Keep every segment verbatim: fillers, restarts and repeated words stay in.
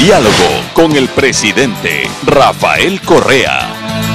Diálogo con el presidente Rafael Correa.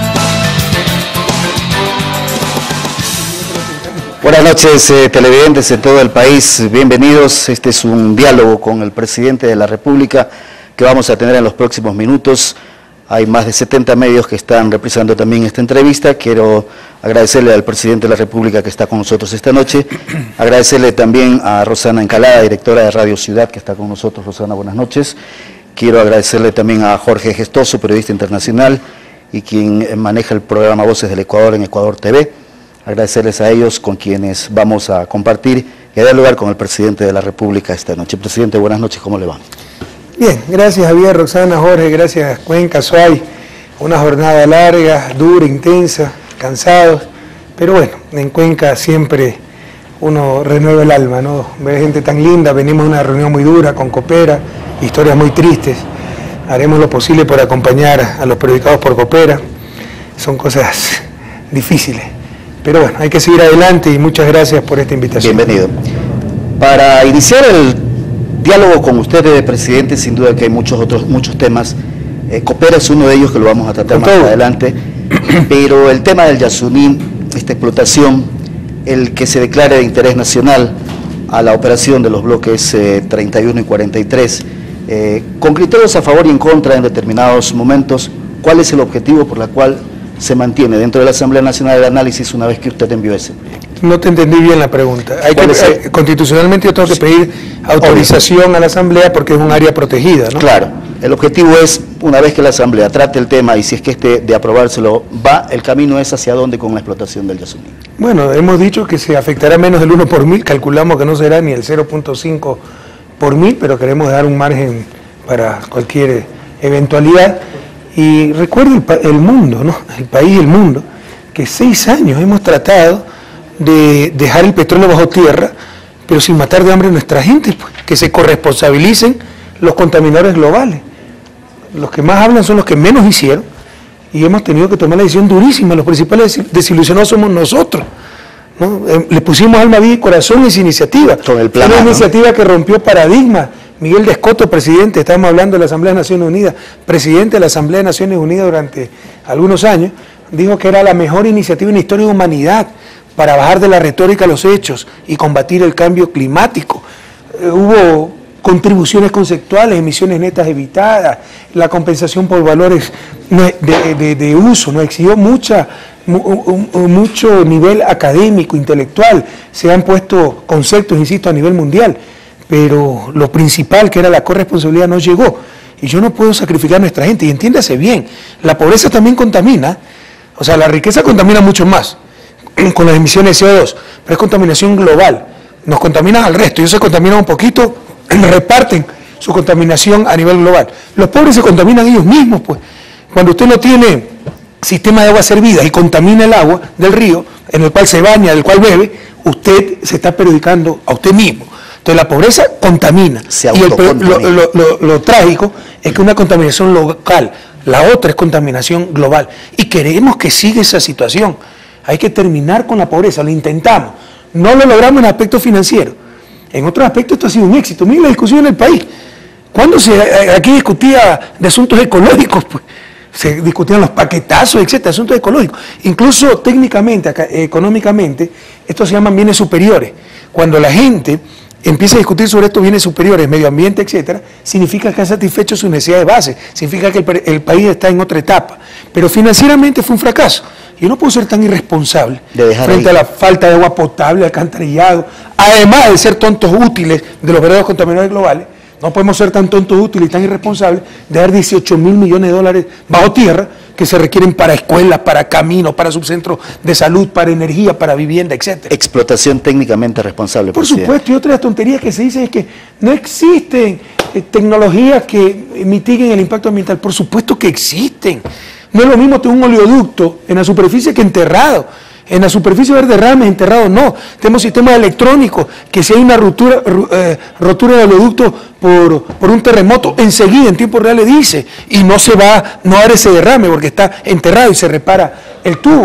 Buenas noches, eh, televidentes de todo el país, bienvenidos. Este es un diálogo con el presidente de la República que vamos a tener en los próximos minutos. Hay más de setenta medios que están reprisando también esta entrevista. Quiero agradecerle al presidente de la República que está con nosotros esta noche, agradecerle también a Rosana Encalada, directora de Radio Ciudad, que está con nosotros. Rosana, buenas noches. Quiero agradecerle también a Jorge Gestoso, periodista internacional y quien maneja el programa Voces del Ecuador en Ecuador T V. Agradecerles a ellos con quienes vamos a compartir y a dar lugar con el presidente de la República esta noche. Presidente, buenas noches, ¿cómo le va? Bien, gracias Javier, Roxana, Jorge, gracias Cuenca, Suay. Una jornada larga, dura, intensa, cansados, pero bueno, en Cuenca siempre uno renueva el alma, ¿no? Ver gente tan linda, venimos a una reunión muy dura con Coopera, historias muy tristes. Haremos lo posible por acompañar a los perjudicados por Coopera. Son cosas difíciles. Pero bueno, hay que seguir adelante y muchas gracias por esta invitación. Bienvenido. Para iniciar el diálogo con usted, presidente, sin duda que hay muchos otros muchos temas. Eh, Coopera es uno de ellos que lo vamos a tratar con más todo. adelante. Pero el tema del Yasuní, esta explotación, el que se declare de interés nacional a la operación de los bloques eh, treinta y uno y cuarenta y tres, eh, con criterios a favor y en contra en determinados momentos, ¿cuál es el objetivo por el cual se mantiene dentro de la Asamblea Nacional el análisis una vez que usted envió ese proyecto? No te entendí bien la pregunta. Hay que, eh, constitucionalmente yo tengo que pedir autorización Obvio. a la Asamblea porque es un área protegida, ¿no? Claro, el objetivo es, una vez que la Asamblea trate el tema y si es que este de aprobárselo va, el camino es hacia dónde con la explotación del Yasuní. Bueno, hemos dicho que se afectará menos del uno por mil, calculamos que no será ni el cero punto cinco por mil, pero queremos dar un margen para cualquier eventualidad. Y recuerde el, el mundo, ¿no? El país y el mundo, que seis años hemos tratado de dejar el petróleo bajo tierra, pero sin matar de hambre a nuestra gente, pues, que se corresponsabilicen los contaminadores globales. Los que más hablan son los que menos hicieron, y hemos tenido que tomar la decisión durísima. Los principales desilusionados somos nosotros, ¿no? Eh, le pusimos alma, vida y corazón a esa iniciativa. Con el plan, una ¿no? iniciativa que rompió paradigmas. Miguel de Escoto, presidente, estábamos hablando de la Asamblea de Naciones Unidas, presidente de la Asamblea de Naciones Unidas durante algunos años, dijo que era la mejor iniciativa en la historia de la humanidad para bajar de la retórica a los hechos y combatir el cambio climático. Eh, hubo contribuciones conceptuales, emisiones netas evitadas, la compensación por valores de, de, de uso, nos exigió mucha, mu, mucho nivel académico, intelectual, se han puesto conceptos, insisto, a nivel mundial, pero lo principal, que era la corresponsabilidad, no llegó. Y yo no puedo sacrificar a nuestra gente. Y entiéndase bien, la pobreza también contamina, o sea, la riqueza contamina mucho más con las emisiones de C O dos, pero es contaminación global. Nos contaminan al resto, ellos se contaminan un poquito, reparten su contaminación a nivel global. Los pobres se contaminan ellos mismos, pues. Cuando usted no tiene sistema de agua servida y contamina el agua del río, en el cual se baña, del cual bebe, usted se está perjudicando a usted mismo. Entonces la pobreza contamina, y el, lo, lo, lo, lo trágico es que una contaminación local, la otra es contaminación global, y queremos que siga esa situación. Hay que terminar con la pobreza, lo intentamos, no lo logramos en aspecto financiero, en otros aspectos esto ha sido un éxito. Miren la discusión en el país, cuando se, aquí discutía de asuntos ecológicos, pues, se discutían los paquetazos, etcétera, asuntos ecológicos, incluso técnicamente, acá, económicamente, estos se llaman bienes superiores. Cuando la gente empieza a discutir sobre estos bienes superiores, medio ambiente, etcétera, significa que ha satisfecho sus necesidades de base, significa que el, el país está en otra etapa. Pero financieramente fue un fracaso. Yo no puedo ser tan irresponsable frente ahí a la falta de agua potable, alcantarillado, además de ser tontos útiles de los verdaderos contaminadores globales. No podemos ser tan tontos útiles y tan irresponsables de dar dieciocho mil millones de dólares bajo tierra que se requieren para escuelas, para caminos, para subcentros de salud, para energía, para vivienda, etcétera. Explotación técnicamente responsable. Por presidente. Supuesto, y otra de las tonterías que se dice es que no existen eh, tecnologías que mitiguen el impacto ambiental. Por supuesto que existen. No es lo mismo tener un oleoducto en la superficie que enterrado. En la superficie de derrames, enterrado no. Tenemos sistemas electrónicos que si hay una ruptura, eh, rotura del oleoducto por, por un terremoto, enseguida, en tiempo real le dice, y no se va, no abre ese derrame porque está enterrado y se repara el tubo.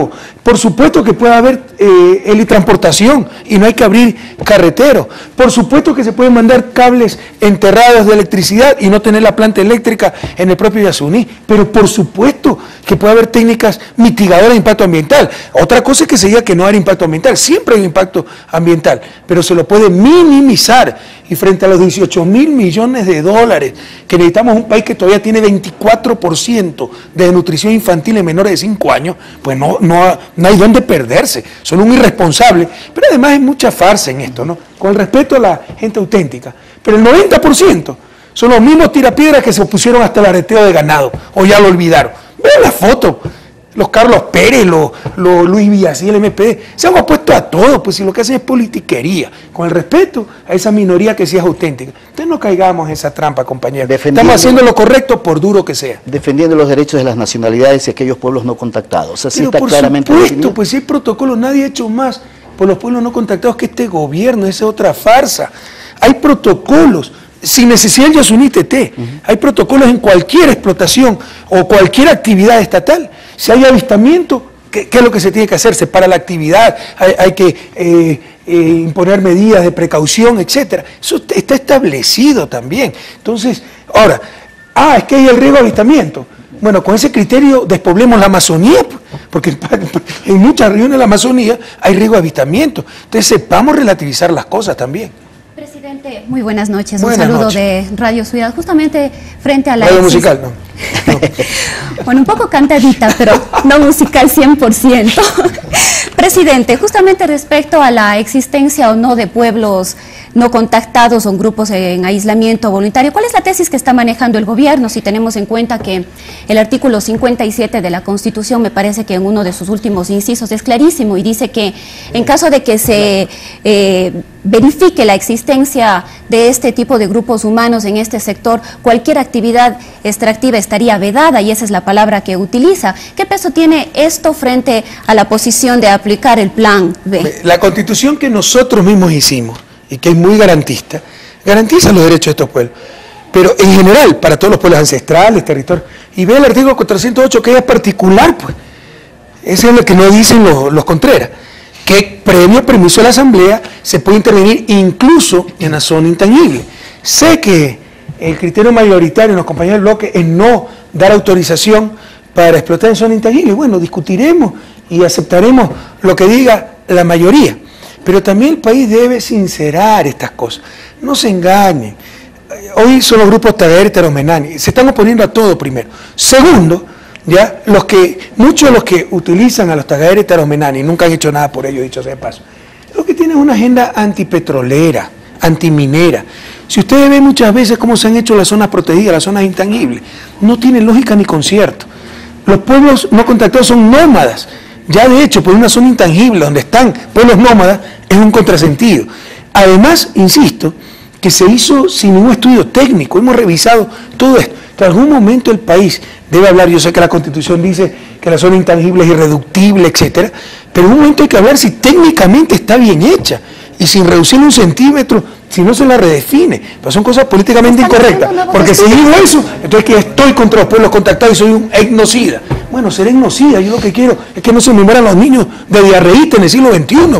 Por supuesto que puede haber eh, helitransportación y no hay que abrir carreteros. Por supuesto que se pueden mandar cables enterrados de electricidad y no tener la planta eléctrica en el propio Yasuní. Pero por supuesto que puede haber técnicas mitigadoras de impacto ambiental. Otra cosa es que se diga que no hay impacto ambiental. Siempre hay un impacto ambiental, pero se lo puede minimizar. Y frente a los dieciocho mil millones de dólares que necesitamos un país que todavía tiene veinticuatro por ciento de desnutrición infantil en menores de cinco años, pues no, no, no hay dónde perderse. Son un irresponsable, pero además hay mucha farsa en esto, ¿no? Con el respeto a la gente auténtica. Pero el noventa por ciento son los mismos tirapiedras que se opusieron hasta el areteo de ganado, o ya lo olvidaron. Vean la foto. Los Carlos Pérez, los, los Luis Villacía, el M P D, se han opuesto a todo, pues si lo que hacen es politiquería, con el respeto a esa minoría que sí es auténtica. Entonces no caigamos en esa trampa, compañeros. Estamos haciendo lo correcto por duro que sea. Defendiendo los derechos de las nacionalidades y aquellos pueblos no contactados. Así Pero está por claramente supuesto, definido. pues si hay protocolos, nadie ha hecho más por los pueblos no contactados que este gobierno, esa es otra farsa. Hay protocolos. Sin necesidad del Yasuní T T, uh-huh. Hay protocolos en cualquier explotación o cualquier actividad estatal. Si hay avistamiento, ¿qué, qué es lo que se tiene que hacer? Se para la actividad, hay, hay que eh, eh, imponer medidas de precaución, etcétera. Eso está establecido también. Entonces, ahora, ah, es que hay el riesgo de avistamiento. Bueno, con ese criterio despoblemos la Amazonía, porque en muchas regiones de la Amazonía hay riesgo de avistamiento. Entonces, sepamos relativizar las cosas también. Presidente, muy buenas noches. Buenas Un saludo noches. de Radio Ciudad, justamente frente a la... Radio musical, ¿no? no. Bueno, un poco cantadita, pero no musical cien por ciento. Presidente, justamente respecto a la existencia o no de pueblos no contactados o grupos en aislamiento voluntario, ¿cuál es la tesis que está manejando el gobierno? Si tenemos en cuenta que el artículo cincuenta y siete de la Constitución, me parece que en uno de sus últimos incisos es clarísimo y dice que en caso de que se eh, verifique la existencia de este tipo de grupos humanos en este sector, cualquier actividad extractiva estaría vedada y esa es la palabra que utiliza. ¿Qué peso tiene esto frente a la posición de aplicar el plan B? La Constitución que nosotros mismos hicimos y que es muy garantista, garantiza los derechos de estos pueblos, pero en general, para todos los pueblos ancestrales, territorios, y ve el artículo cuatrocientos ocho que es particular, pues, ese es lo que no dicen los, los Contreras, que previo permiso de la Asamblea se puede intervenir incluso en la zona intangible. Sé que el criterio mayoritario en los compañeros del bloque es no dar autorización para explotar en zona intangible. Bueno, discutiremos y aceptaremos lo que diga la mayoría. Pero también el país debe sincerar estas cosas. No se engañen. Hoy son los grupos Tagader y Taromenani. Se están oponiendo a todo primero. Segundo, ya los que, muchos de los que utilizan a los Tagader y Taromenani, nunca han hecho nada por ello, dicho sea de paso, lo que tienen es una agenda antipetrolera, antiminera. Si ustedes ven muchas veces cómo se han hecho las zonas protegidas, las zonas intangibles, no tienen lógica ni concierto. Los pueblos no contactados son nómadas. Ya de hecho, por una zona intangible donde están pueblos nómadas, es un contrasentido. Además, insisto, que se hizo sin ningún estudio técnico, hemos revisado todo esto. En algún momento el país debe hablar, yo sé que la Constitución dice que la zona intangible es irreductible, etcétera, pero en un momento hay que hablar si técnicamente está bien hecha y sin reducir un centímetro, si no se la redefine. Pero son cosas políticamente incorrectas, porque si digo eso, entonces que estoy contra los pueblos contactados y soy un etnocida. Bueno, ser etnocida, yo lo que quiero es que no se me mueran los niños de diarreíta en el siglo veintiuno.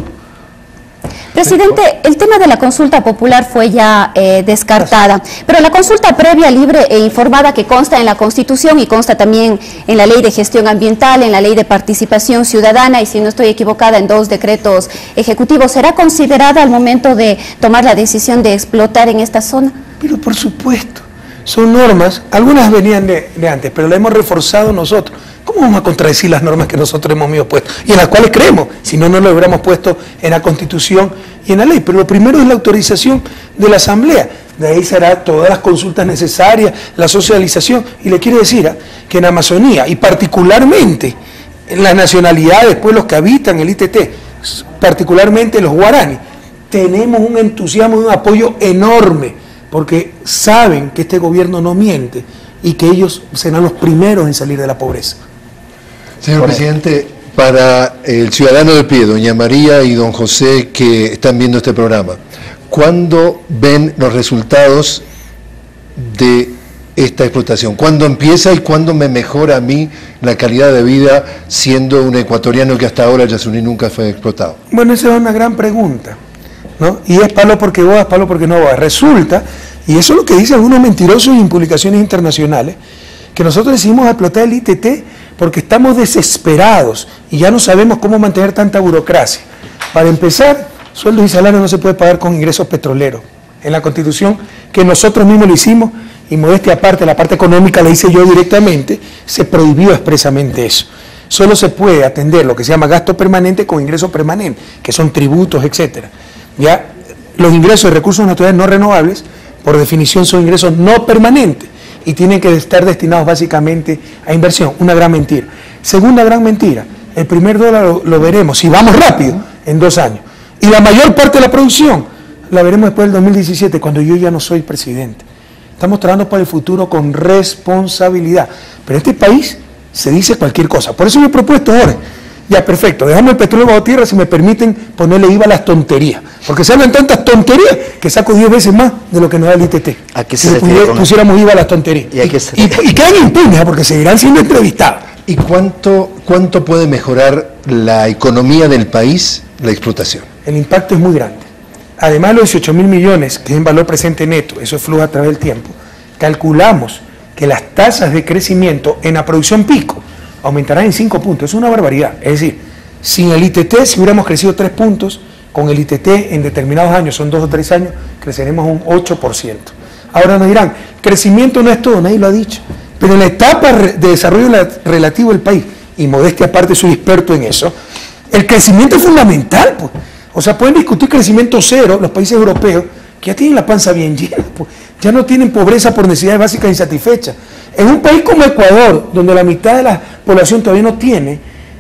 Presidente, el tema de la consulta popular fue ya eh, descartada, pero la consulta previa, libre e informada que consta en la Constitución y consta también en la Ley de Gestión Ambiental, en la Ley de Participación Ciudadana y, si no estoy equivocada, en dos decretos ejecutivos, ¿será considerada al momento de tomar la decisión de explotar en esta zona? Pero por supuesto, son normas, algunas venían de, de antes, pero las hemos reforzado nosotros. ¿Cómo vamos a contradecir las normas que nosotros hemos mismos puesto? Y en las cuales creemos, si no, no lo hubiéramos puesto en la Constitución y en la ley. Pero lo primero es la autorización de la Asamblea. De ahí será todas las consultas necesarias, la socialización. Y le quiero decir ¿eh? que en Amazonía, y particularmente en las nacionalidades, pueblos que habitan el I T T, particularmente los guaraní, tenemos un entusiasmo y un apoyo enorme, porque saben que este gobierno no miente y que ellos serán los primeros en salir de la pobreza. Señor Por presidente, para el ciudadano de pie, doña María y don José que están viendo este programa, ¿cuándo ven los resultados de esta explotación? ¿Cuándo empieza y cuándo me mejora a mí la calidad de vida siendo un ecuatoriano que hasta ahora Yasuní nunca fue explotado? Bueno, esa es una gran pregunta, ¿no? Y es palo porque boa, es palo porque no boa. Resulta, y eso es lo que dicen algunos mentirosos en publicaciones internacionales, que nosotros decidimos explotar el I T T porque estamos desesperados y ya no sabemos cómo mantener tanta burocracia. Para empezar, sueldos y salarios no se puede pagar con ingresos petroleros. En la Constitución, que nosotros mismos lo hicimos, y modestia aparte, la parte económica la hice yo directamente, se prohibió expresamente eso. Solo se puede atender lo que se llama gasto permanente con ingresos permanentes, que son tributos, etcétera. Ya los ingresos de recursos naturales no renovables, por definición, son ingresos no permanentes y tienen que estar destinados básicamente a inversión. Una gran mentira. Segunda gran mentira, el primer dólar lo, lo veremos, si vamos rápido, en dos años. Y la mayor parte de la producción la veremos después del dos mil diecisiete, cuando yo ya no soy presidente. Estamos trabajando para el futuro con responsabilidad. Pero en este país se dice cualquier cosa. Por eso yo he propuesto, Jorge, ya perfecto, dejamos el petróleo bajo tierra, si me permiten ponerle I V A a las tonterías. Porque se hablan tantas tonterías que saco diez veces más de lo que nos da el I T T. ¿A qué si se pusiera, pusiéramos I V A a las tonterías. ¿Y, a qué se y, y, y quedan impunes, porque seguirán siendo entrevistados. ¿Y cuánto, cuánto puede mejorar la economía del país la explotación? El impacto es muy grande. Además de los dieciocho mil millones, que es en valor presente neto, eso es flujo a través del tiempo, calculamos que las tasas de crecimiento en la producción pico aumentarán en cinco puntos. Es una barbaridad. Es decir, sin el I T T, si hubiéramos crecido tres puntos, con el I T T en determinados años, son dos o tres años, creceremos un ocho por ciento. Ahora nos dirán, crecimiento no es todo, nadie lo ha dicho, pero en la etapa de desarrollo relativo del país, y modestia aparte soy experto en eso, el crecimiento es fundamental, pues. O sea, pueden discutir crecimiento cero los países europeos, que ya tienen la panza bien llena, pues. Ya no tienen pobreza por necesidades básicas insatisfechas. En un país como Ecuador, donde la mitad de la población todavía no tiene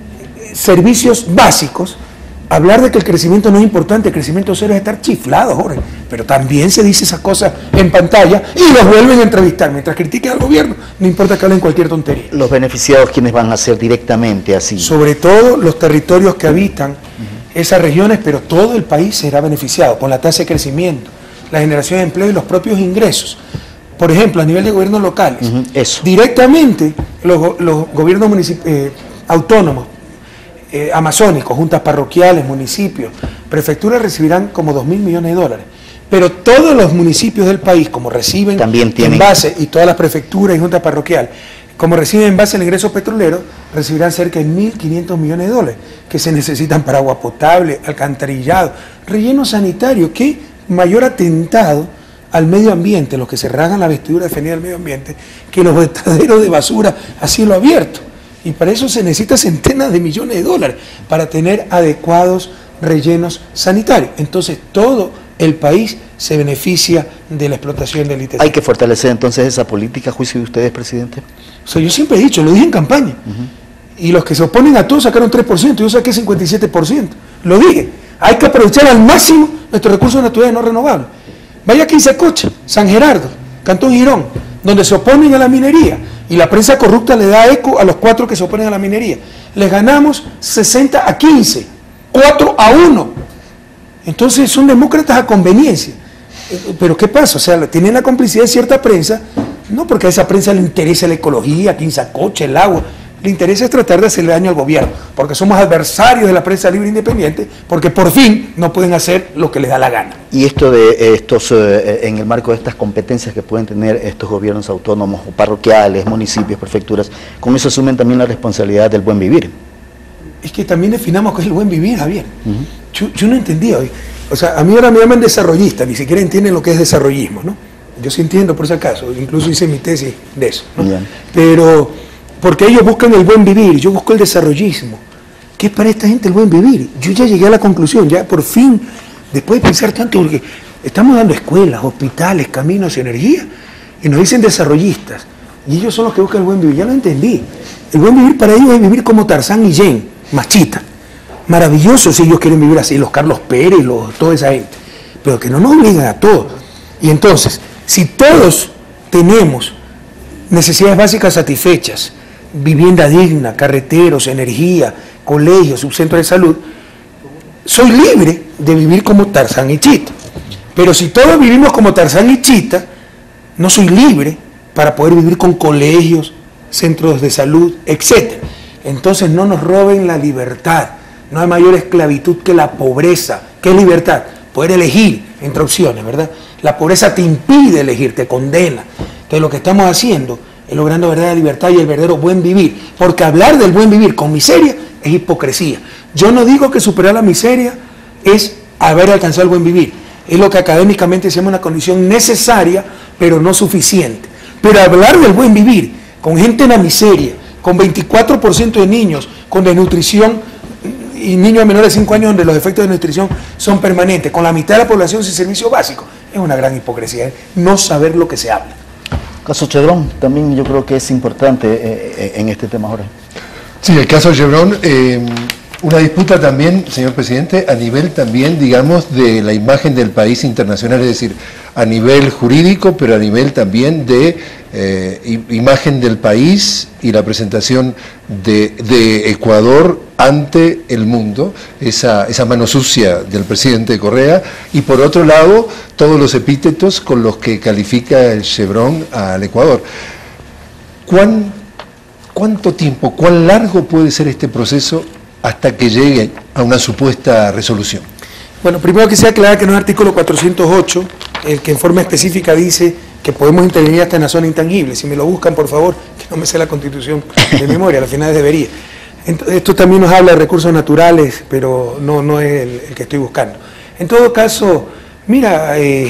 servicios básicos, hablar de que el crecimiento no es importante, el crecimiento cero es estar chiflado, Jorge. Pero también se dice esas cosas en pantalla y los vuelven a entrevistar. Mientras critiquen al gobierno, no importa que hablen cualquier tontería. ¿Los beneficiados quiénes van a ser directamente así? Sobre todo los territorios que habitan uh-huh. esas regiones, pero todo el país será beneficiado con la tasa de crecimiento, la generación de empleo y los propios ingresos. Por ejemplo, a nivel de gobiernos locales, uh-huh. Eso. Directamente los, los gobiernos eh, autónomos, Eh, amazónicos, juntas parroquiales, municipios, prefecturas recibirán como dos mil millones de dólares. Pero todos los municipios del país, como reciben también tienen en base, y todas las prefecturas y juntas parroquiales, como reciben en base al ingreso petrolero, recibirán cerca de mil quinientos millones de dólares que se necesitan para agua potable, alcantarillado, relleno sanitario. ¿Qué mayor atentado al medio ambiente, los que se rasgan la vestidura defendida del medio ambiente, que los vertederos de basura a cielo abierto? Y para eso se necesita centenas de millones de dólares para tener adecuados rellenos sanitarios. Entonces todo el país se beneficia de la explotación del I T T. ¿Hay que fortalecer entonces esa política, a juicio de ustedes, presidente? O sea, yo siempre he dicho, lo dije en campaña, uh-huh. y los que se oponen a todo sacaron tres por ciento, yo saqué cincuenta y siete por ciento. Lo dije, hay que aprovechar al máximo nuestros recursos naturales no renovables. Vaya a Quinzacocha, San Gerardo, Cantón Girón, donde se oponen a la minería, y la prensa corrupta le da eco a los cuatro que se oponen a la minería. Les ganamos sesenta a quince, cuatro a uno. Entonces son demócratas a conveniencia. Pero ¿qué pasa? O sea, tienen la complicidad de cierta prensa, no porque a esa prensa le interesa la ecología, Quinzacocha, el agua, le interesa es tratar de hacerle daño al gobierno, porque somos adversarios de la prensa libre e independiente, porque por fin no pueden hacer lo que les da la gana. Y esto de estos, eh, en el marco de estas competencias que pueden tener estos gobiernos autónomos, o parroquiales, municipios, prefecturas, con eso asumen también la responsabilidad del buen vivir. Es que también definamos qué es el buen vivir, Javier. Uh-huh. yo, yo no entendía hoy. O sea, a mí ahora me llaman desarrollista, ni siquiera entienden lo que es desarrollismo, ¿no? Yo sí entiendo por si acaso, incluso hice mi tesis de eso, ¿no? Yeah. Pero porque ellos buscan el buen vivir, yo busco el desarrollismo. ¿Qué es para esta gente el buen vivir? Yo ya llegué a la conclusión, ya por fin, después de pensar tanto, porque estamos dando escuelas, hospitales, caminos y energía, y nos dicen desarrollistas, y ellos son los que buscan el buen vivir. Ya lo entendí. El buen vivir para ellos es vivir como Tarzán y Jane, machita. Maravilloso si ellos quieren vivir así, los Carlos Pérez, los, toda esa gente, pero que no nos obligan a todos. Y entonces, si todos tenemos necesidades básicas satisfechas, vivienda digna, carreteros, energía, colegios, subcentros de salud, soy libre de vivir como Tarzán y Chita. Pero si todos vivimos como Tarzán y Chita, no soy libre para poder vivir con colegios, centros de salud, etcétera. Entonces no nos roben la libertad. No hay mayor esclavitud que la pobreza. ¿Qué es libertad? Poder elegir entre opciones, ¿verdad? La pobreza te impide elegir, te condena. Entonces lo que estamos haciendo es logrando la verdadera libertad y el verdadero buen vivir. Porque hablar del buen vivir con miseria es hipocresía. Yo no digo que superar la miseria es haber alcanzado el buen vivir. Es lo que académicamente se llama una condición necesaria, pero no suficiente. Pero hablar del buen vivir con gente en la miseria, con veinticuatro por ciento de niños con desnutrición y niños menores de cinco años donde los efectos de desnutrición son permanentes, con la mitad de la población sin servicio básico, es una gran hipocresía, ¿eh? No saber lo que se habla. Caso Chevron también yo creo que es importante eh, en este tema ahora. Sí, el caso Chevron, eh, una disputa también, señor presidente, a nivel también, digamos, de la imagen del país internacional, es decir, a nivel jurídico, pero a nivel también de eh, imagen del país y la presentación de, de Ecuador ante el mundo, esa, esa mano sucia del presidente Correa, y por otro lado, todos los epítetos con los que califica el Chevron al Ecuador. ¿Cuán, ¿Cuánto tiempo, cuán largo puede ser este proceso hasta que llegue a una supuesta resolución? Bueno, primero quisiera aclarar que no es el artículo cuatrocientos ocho, el que en forma específica dice que podemos intervenir hasta en la zona intangible. Si me lo buscan, por favor, que no me sé la Constitución de memoria, al final debería. Entonces, esto también nos habla de recursos naturales, pero no, no es el, el que estoy buscando. En todo caso, mira, eh,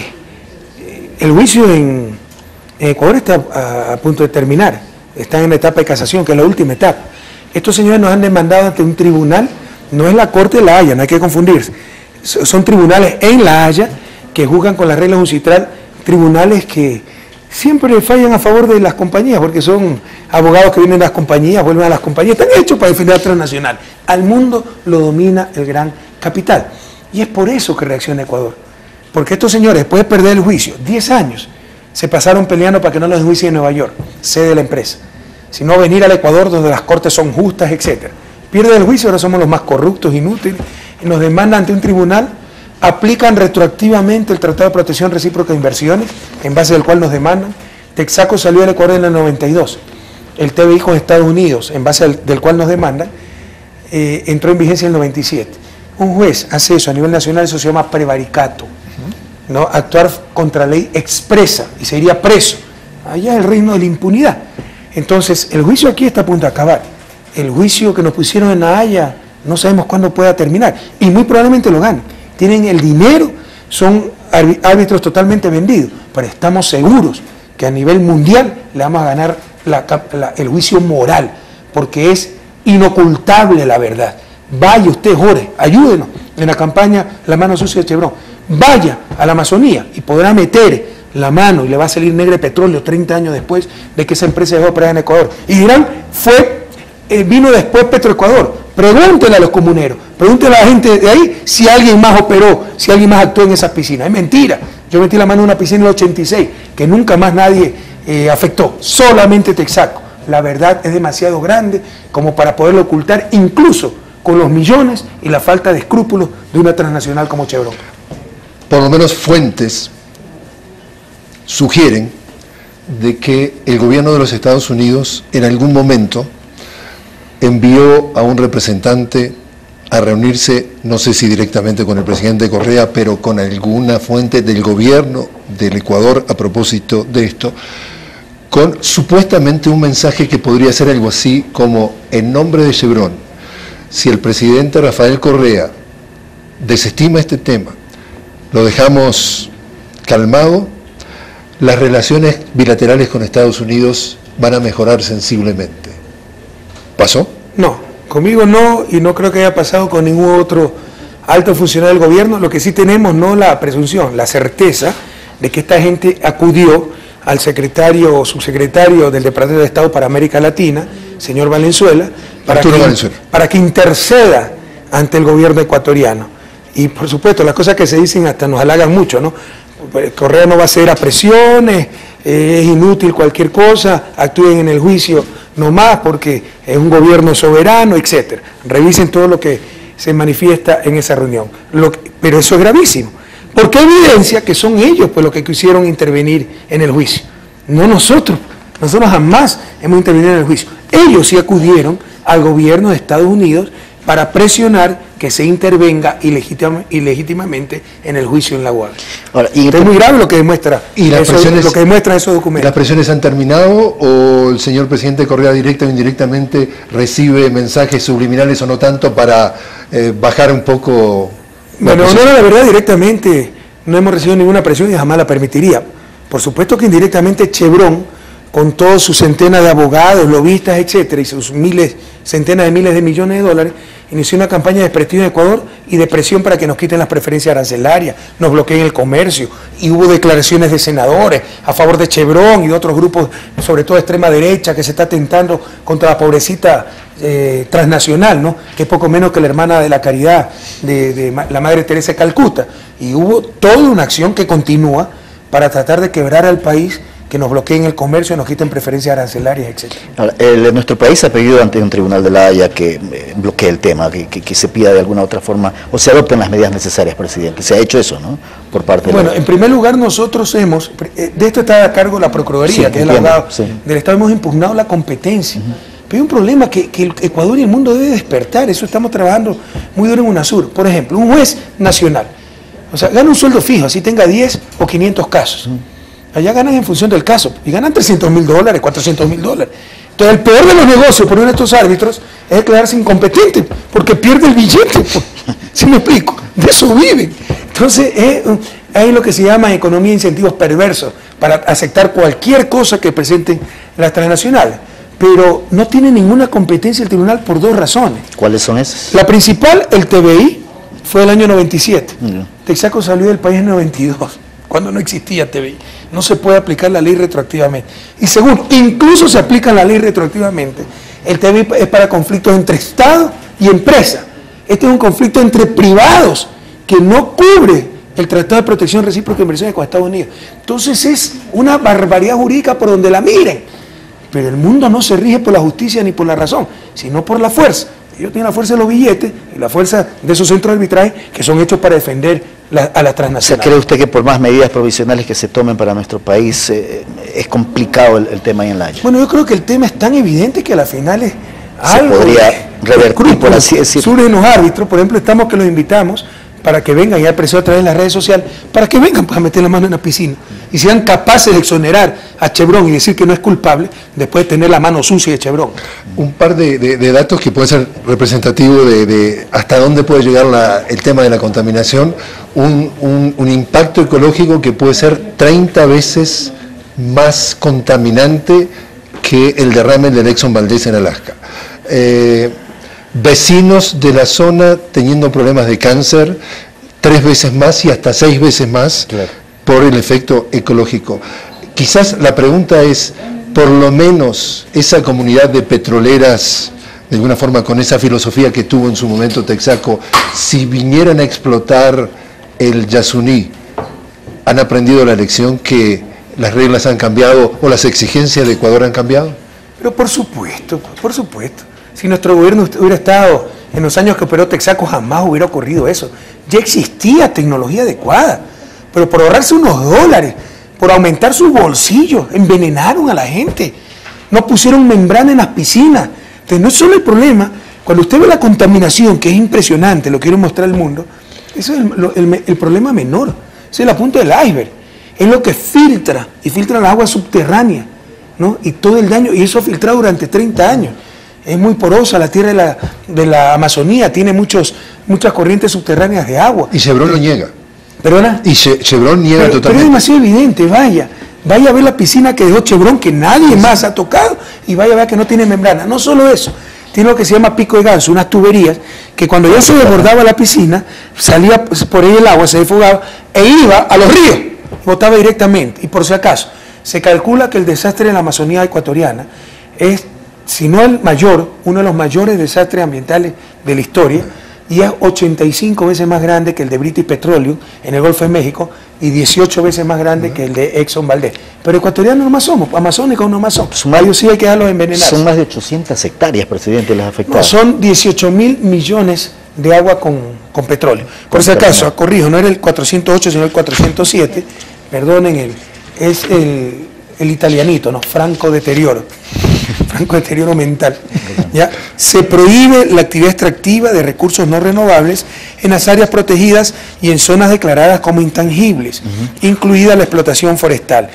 el juicio en, en Ecuador está a, a punto de terminar, están en la etapa de casación, que es la última etapa. Estos señores nos han demandado ante un tribunal, no es la Corte de La Haya, no hay que confundirse, son tribunales en La Haya que juzgan con las reglas UNCITRAL, tribunales que siempre fallan a favor de las compañías, porque son abogados que vienen de las compañías, vuelven a las compañías, están hechos para defender a transnacional. Al mundo lo domina el gran capital. Y es por eso que reacciona Ecuador. Porque estos señores, después de perder el juicio, diez años, se pasaron peleando para que no los enjuicien en Nueva York, sede de la empresa. Sino venir al Ecuador donde las cortes son justas, etcétera. Pierden el juicio, ahora somos los más corruptos, inútiles, y nos demandan ante un tribunal, aplican retroactivamente el Tratado de Protección Recíproca de Inversiones, en base al cual nos demandan. Texaco salió del Ecuador en el noventa y dos, el T B I con Estados Unidos, en base al del cual nos demandan, eh, entró en vigencia en el noventa y siete. Un juez hace eso a nivel nacional, eso se llama prevaricato, ¿no? Actuar contra ley expresa y se iría preso. Allá es el reino de la impunidad. Entonces, el juicio aquí está a punto de acabar. El juicio que nos pusieron en La Haya, no sabemos cuándo pueda terminar. Y muy probablemente lo ganen. Tienen el dinero, son árbitros totalmente vendidos. Pero estamos seguros que a nivel mundial le vamos a ganar la, la, el juicio moral. Porque es inocultable la verdad. Vaya usted, Jorge, ayúdenos en la campaña La Mano Sucia de Chevron. Vaya a la Amazonía y podrá meter la mano y le va a salir negro de petróleo treinta años después de que esa empresa dejó de operar en Ecuador. Y dirán, fue, eh, vino después Petroecuador. Pregúntele a los comuneros, pregúntele a la gente de ahí si alguien más operó, si alguien más actuó en esas piscinas. Es mentira. Yo metí la mano en una piscina en el ochenta y seis, que nunca más nadie eh, afectó, solamente Texaco. La verdad es demasiado grande como para poderlo ocultar, incluso con los millones y la falta de escrúpulos de una transnacional como Chevron. Por lo menos fuentes sugieren de que el gobierno de los Estados Unidos en algún momento envió a un representante a reunirse, no sé si directamente con el presidente Correa, pero con alguna fuente del gobierno del Ecuador a propósito de esto, con supuestamente un mensaje que podría ser algo así como: en nombre de Chevron, si el presidente Rafael Correa desestima este tema, lo dejamos calmado, las relaciones bilaterales con Estados Unidos van a mejorar sensiblemente. ¿Pasó? No, conmigo no, y no creo que haya pasado con ningún otro alto funcionario del gobierno. Lo que sí tenemos, no la presunción, la certeza de que esta gente acudió al secretario o subsecretario del Departamento de Estado para América Latina, señor Valenzuela, para que, Valenzuela. para que interceda ante el gobierno ecuatoriano. Y por supuesto, las cosas que se dicen hasta nos halagan mucho, ¿no? Correa no va a ceder a presiones, eh, es inútil cualquier cosa, actúen en el juicio nomás porque es un gobierno soberano, etcétera. Revisen todo lo que se manifiesta en esa reunión. Lo que, pero eso es gravísimo, porque evidencia que son ellos pues los que quisieron intervenir en el juicio, no nosotros. Nosotros jamás hemos intervenido en el juicio. Ellos sí acudieron al gobierno de Estados Unidos para presionar que se intervenga ilegítima, ilegítimamente en el juicio en La Guardia. Ahora, y es muy grave lo que demuestra y las eso, presiones, lo que demuestran esos documentos. ¿Las presiones han terminado o el señor presidente Correa directa o indirectamente recibe mensajes subliminales o no tanto para eh, bajar un poco? Bueno, no, no, la verdad directamente no hemos recibido ninguna presión y jamás la permitiría. Por supuesto que indirectamente Chevron, con todos sus centenas de abogados, lobistas, etcétera, y sus miles, centenas de miles de millones de dólares, inició una campaña de desprestigio en Ecuador y de presión para que nos quiten las preferencias arancelarias, nos bloqueen el comercio, y hubo declaraciones de senadores a favor de Chevron y de otros grupos, sobre todo de extrema derecha, que se está atentando contra la pobrecita eh, transnacional, ¿no? Que es poco menos que la hermana de la caridad de, de la Madre Teresa de Calcuta. Y hubo toda una acción que continúa para tratar de quebrar al país, que nos bloqueen el comercio, nos quiten preferencias arancelarias, etcétera. Ahora, el, nuestro país ha pedido ante un tribunal de La Haya que eh, bloquee el tema, que, que, que se pida de alguna otra forma, o se adopten las medidas necesarias, presidente. Se ha hecho eso, ¿no? Por parte bueno, de la... en primer lugar, nosotros hemos, de esto está a cargo la Procuraduría, sí, que entiendo, es el abogado sí. del Estado, hemos impugnado la competencia. Uh-huh. Pero hay un problema que, que el Ecuador y el mundo debe despertar, eso estamos trabajando muy duro en UNASUR. Por ejemplo, un juez nacional, o sea, gana un sueldo fijo, así tenga diez o quinientos casos. Uh-huh. Allá ganan en función del caso, y ganan trescientos mil dólares, cuatrocientos mil dólares. Entonces, el peor de los negocios por uno de estos árbitros es declararse incompetente, porque pierde el billete. ¿Sí me explico? De eso viven. Entonces, eh, hay lo que se llama economía de incentivos perversos para aceptar cualquier cosa que presenten las transnacionales. Pero no tiene ninguna competencia el tribunal por dos razones. ¿Cuáles son esas? La principal, el T B I, fue el año noventa y siete. Uh-huh. Texaco salió del país en noventa y dos. Cuando no existía T B I. No se puede aplicar la ley retroactivamente. Y segundo, incluso se aplica la ley retroactivamente. El T B I es para conflictos entre Estado y empresa. Este es un conflicto entre privados que no cubre el Tratado de Protección Recíproca de Inversiones con Estados Unidos. Entonces es una barbaridad jurídica por donde la miren. Pero el mundo no se rige por la justicia ni por la razón, sino por la fuerza. Ellos tienen la fuerza de los billetes y la fuerza de esos centros de arbitraje que son hechos para defender la, a las transnacionales. ¿Cree usted que por más medidas provisionales que se tomen para nuestro país eh, es complicado el, el tema ahí en La Haya? Bueno, yo creo que el tema es tan evidente que a la final es se algo podría de, revertir, de por así decirlo. Surgen los árbitros, por ejemplo, estamos que los invitamos para que vengan, ya presionado a través de las redes sociales, para que vengan para meter la mano en la piscina y sean capaces de exonerar a Chevron y decir que no es culpable después de tener la mano sucia de Chevron. Un par de, de, de datos que puede ser representativo de, de hasta dónde puede llegar la, el tema de la contaminación, un, un, un impacto ecológico que puede ser treinta veces más contaminante que el derrame del Exxon Valdez en Alaska. Eh, Vecinos de la zona teniendo problemas de cáncer tres veces más y hasta seis veces más, claro, por el efecto ecológico. Quizás la pregunta es, por lo menos esa comunidad de petroleras, de alguna forma con esa filosofía que tuvo en su momento Texaco, si vinieran a explotar el Yasuní, ¿han aprendido la lección que las reglas han cambiado o las exigencias de Ecuador han cambiado? Pero por supuesto, por supuesto. Si nuestro gobierno hubiera estado en los años que operó Texaco, jamás hubiera ocurrido eso. Ya existía tecnología adecuada, pero por ahorrarse unos dólares, por aumentar sus bolsillos, envenenaron a la gente. No pusieron membrana en las piscinas. Entonces no es solo el problema, cuando usted ve la contaminación, que es impresionante, lo quiero mostrar al mundo, eso es el, el, el problema menor, ese es la punta del iceberg. Es lo que filtra, y filtra las aguas subterráneas, ¿no? Y todo el daño, y eso ha filtrado durante treinta años. Es muy porosa la tierra de la, de la Amazonía, tiene muchos, muchas corrientes subterráneas de agua. Y Chevron lo niega. ¿Perdona? Y Che, Chevron niega pero, totalmente. Pero es demasiado evidente, vaya. Vaya a ver la piscina que dejó Chevron, que nadie más ha tocado, y vaya a ver que no tiene membrana. No solo eso, tiene lo que se llama pico de ganso, unas tuberías, que cuando ya se desbordaba la piscina, salía por ahí el agua, se desfogaba, e iba a los ríos, botaba directamente. Y por si acaso, se calcula que el desastre en la Amazonía ecuatoriana es, si no el mayor, uno de los mayores desastres ambientales de la historia, y es ochenta y cinco veces más grande que el de British Petroleum en el Golfo de México y dieciocho veces más grande que el de Exxon Valdez. Pero ecuatorianos no más somos, amazónicos no más somos. A ellos sí hay que dejarlos envenenar. Son más de ochocientas hectáreas, presidente, las afectadas. No, son dieciocho mil millones de agua con, con petróleo. Por si acaso, corrijo, no era el cuatrocientos ocho, sino el cuatrocientos siete, perdonen, el, es el, el italianito, ¿no? Franco deterioro, franco deterioro mental. ¿Ya? Se prohíbe la actividad extractiva de recursos no renovables en las áreas protegidas y en zonas declaradas como intangibles, uh-huh. incluida la explotación forestal.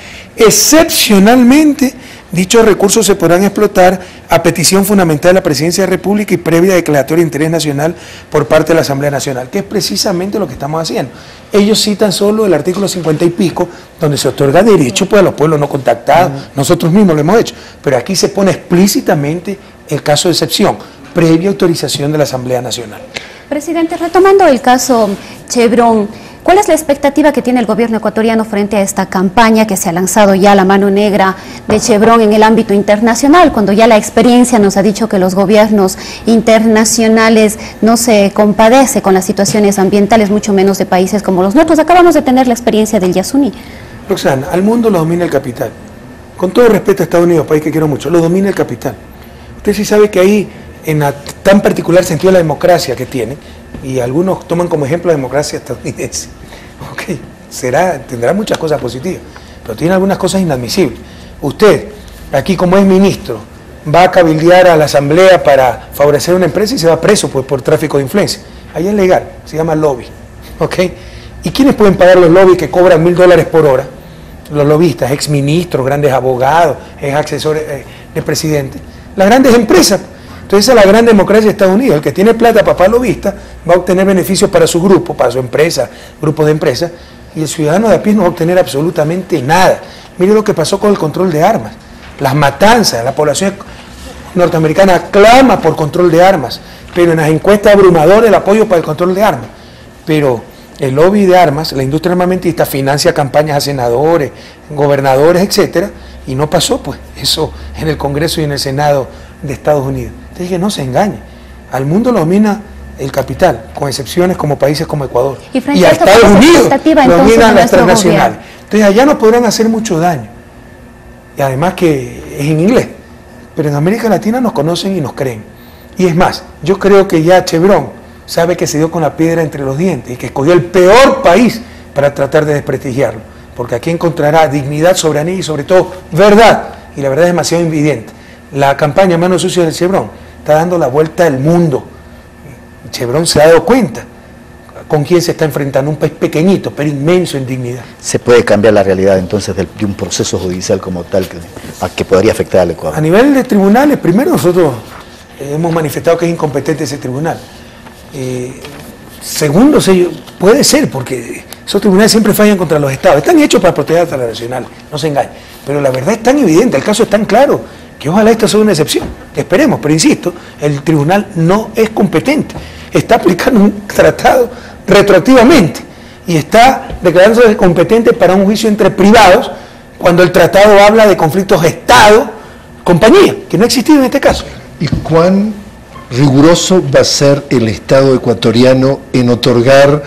Excepcionalmente, dichos recursos se podrán explotar a petición fundamental de la Presidencia de la República y previa declaratoria de interés nacional por parte de la Asamblea Nacional, que es precisamente lo que estamos haciendo. Ellos citan solo el artículo cincuenta y pico, donde se otorga derecho pues, a los pueblos no contactados, uh-huh. nosotros mismos lo hemos hecho, pero aquí se pone explícitamente el caso de excepción, previa autorización de la Asamblea Nacional. Presidente, retomando el caso Chevron, ¿cuál es la expectativa que tiene el gobierno ecuatoriano frente a esta campaña que se ha lanzado ya la mano negra de Chevron en el ámbito internacional, cuando ya la experiencia nos ha dicho que los gobiernos internacionales no se compadecen con las situaciones ambientales, mucho menos de países como los nuestros? Acabamos de tener la experiencia del Yasuní. Roxana, al mundo lo domina el capital. Con todo respeto a Estados Unidos, país que quiero mucho, lo domina el capital. Usted sí sabe que ahí, en la tan particular sentido de la democracia que tiene, y algunos toman como ejemplo la democracia estadounidense, ok, será, tendrá muchas cosas positivas, pero tiene algunas cosas inadmisibles. Usted, aquí como es ministro, va a cabildear a la asamblea para favorecer una empresa y se va preso pues, por tráfico de influencia. Ahí es legal, se llama lobby, ok. ¿Y quiénes pueden pagar los lobbies que cobran mil dólares por hora? Los lobistas, exministros, grandes abogados, ex asesores eh, de presidente. Las grandes empresas. Entonces esa es la gran democracia de Estados Unidos. El que tiene plata para pagar lobista va a obtener beneficios para su grupo, para su empresa, grupo de empresas, y el ciudadano de a pie no va a obtener absolutamente nada. Mire lo que pasó con el control de armas. Las matanzas, la población norteamericana clama por control de armas, pero en las encuestas abrumadoras el apoyo para el control de armas. Pero el lobby de armas, la industria armamentista financia campañas a senadores, gobernadores, etcétera, y no pasó pues eso en el Congreso y en el Senado de Estados Unidos. Entonces que no se engañe, al mundo lo domina el capital, con excepciones como países como Ecuador, y, y a Estados Unidos lo dominan las transnacionales. Entonces allá no podrán hacer mucho daño, y además que es en inglés, pero en América Latina nos conocen y nos creen. Y es más, yo creo que ya Chevron sabe que se dio con la piedra entre los dientes y que escogió el peor país para tratar de desprestigiarlo, porque aquí encontrará dignidad, soberanía y sobre todo verdad, y la verdad es demasiado evidente. La campaña Manos Sucias del Chevron está dando la vuelta al mundo. Chevron se ha dado cuenta con quién se está enfrentando, un país pequeñito, pero inmenso en dignidad. ¿Se puede cambiar la realidad entonces de, de un proceso judicial como tal que, a que podría afectar al Ecuador? A nivel de tribunales, primero nosotros hemos manifestado que es incompetente ese tribunal. Eh, segundo, puede ser, porque esos tribunales siempre fallan contra los estados. Están hechos para proteger a la nacional, no se engañen. Pero la verdad es tan evidente, el caso es tan claro, que ojalá esta sea una excepción. Esperemos, pero insisto, el tribunal no es competente. Está aplicando un tratado retroactivamente y está declarándose competente para un juicio entre privados cuando el tratado habla de conflictos Estado-compañía, que no ha existido en este caso. ¿Y cuán riguroso va a ser el Estado ecuatoriano en otorgar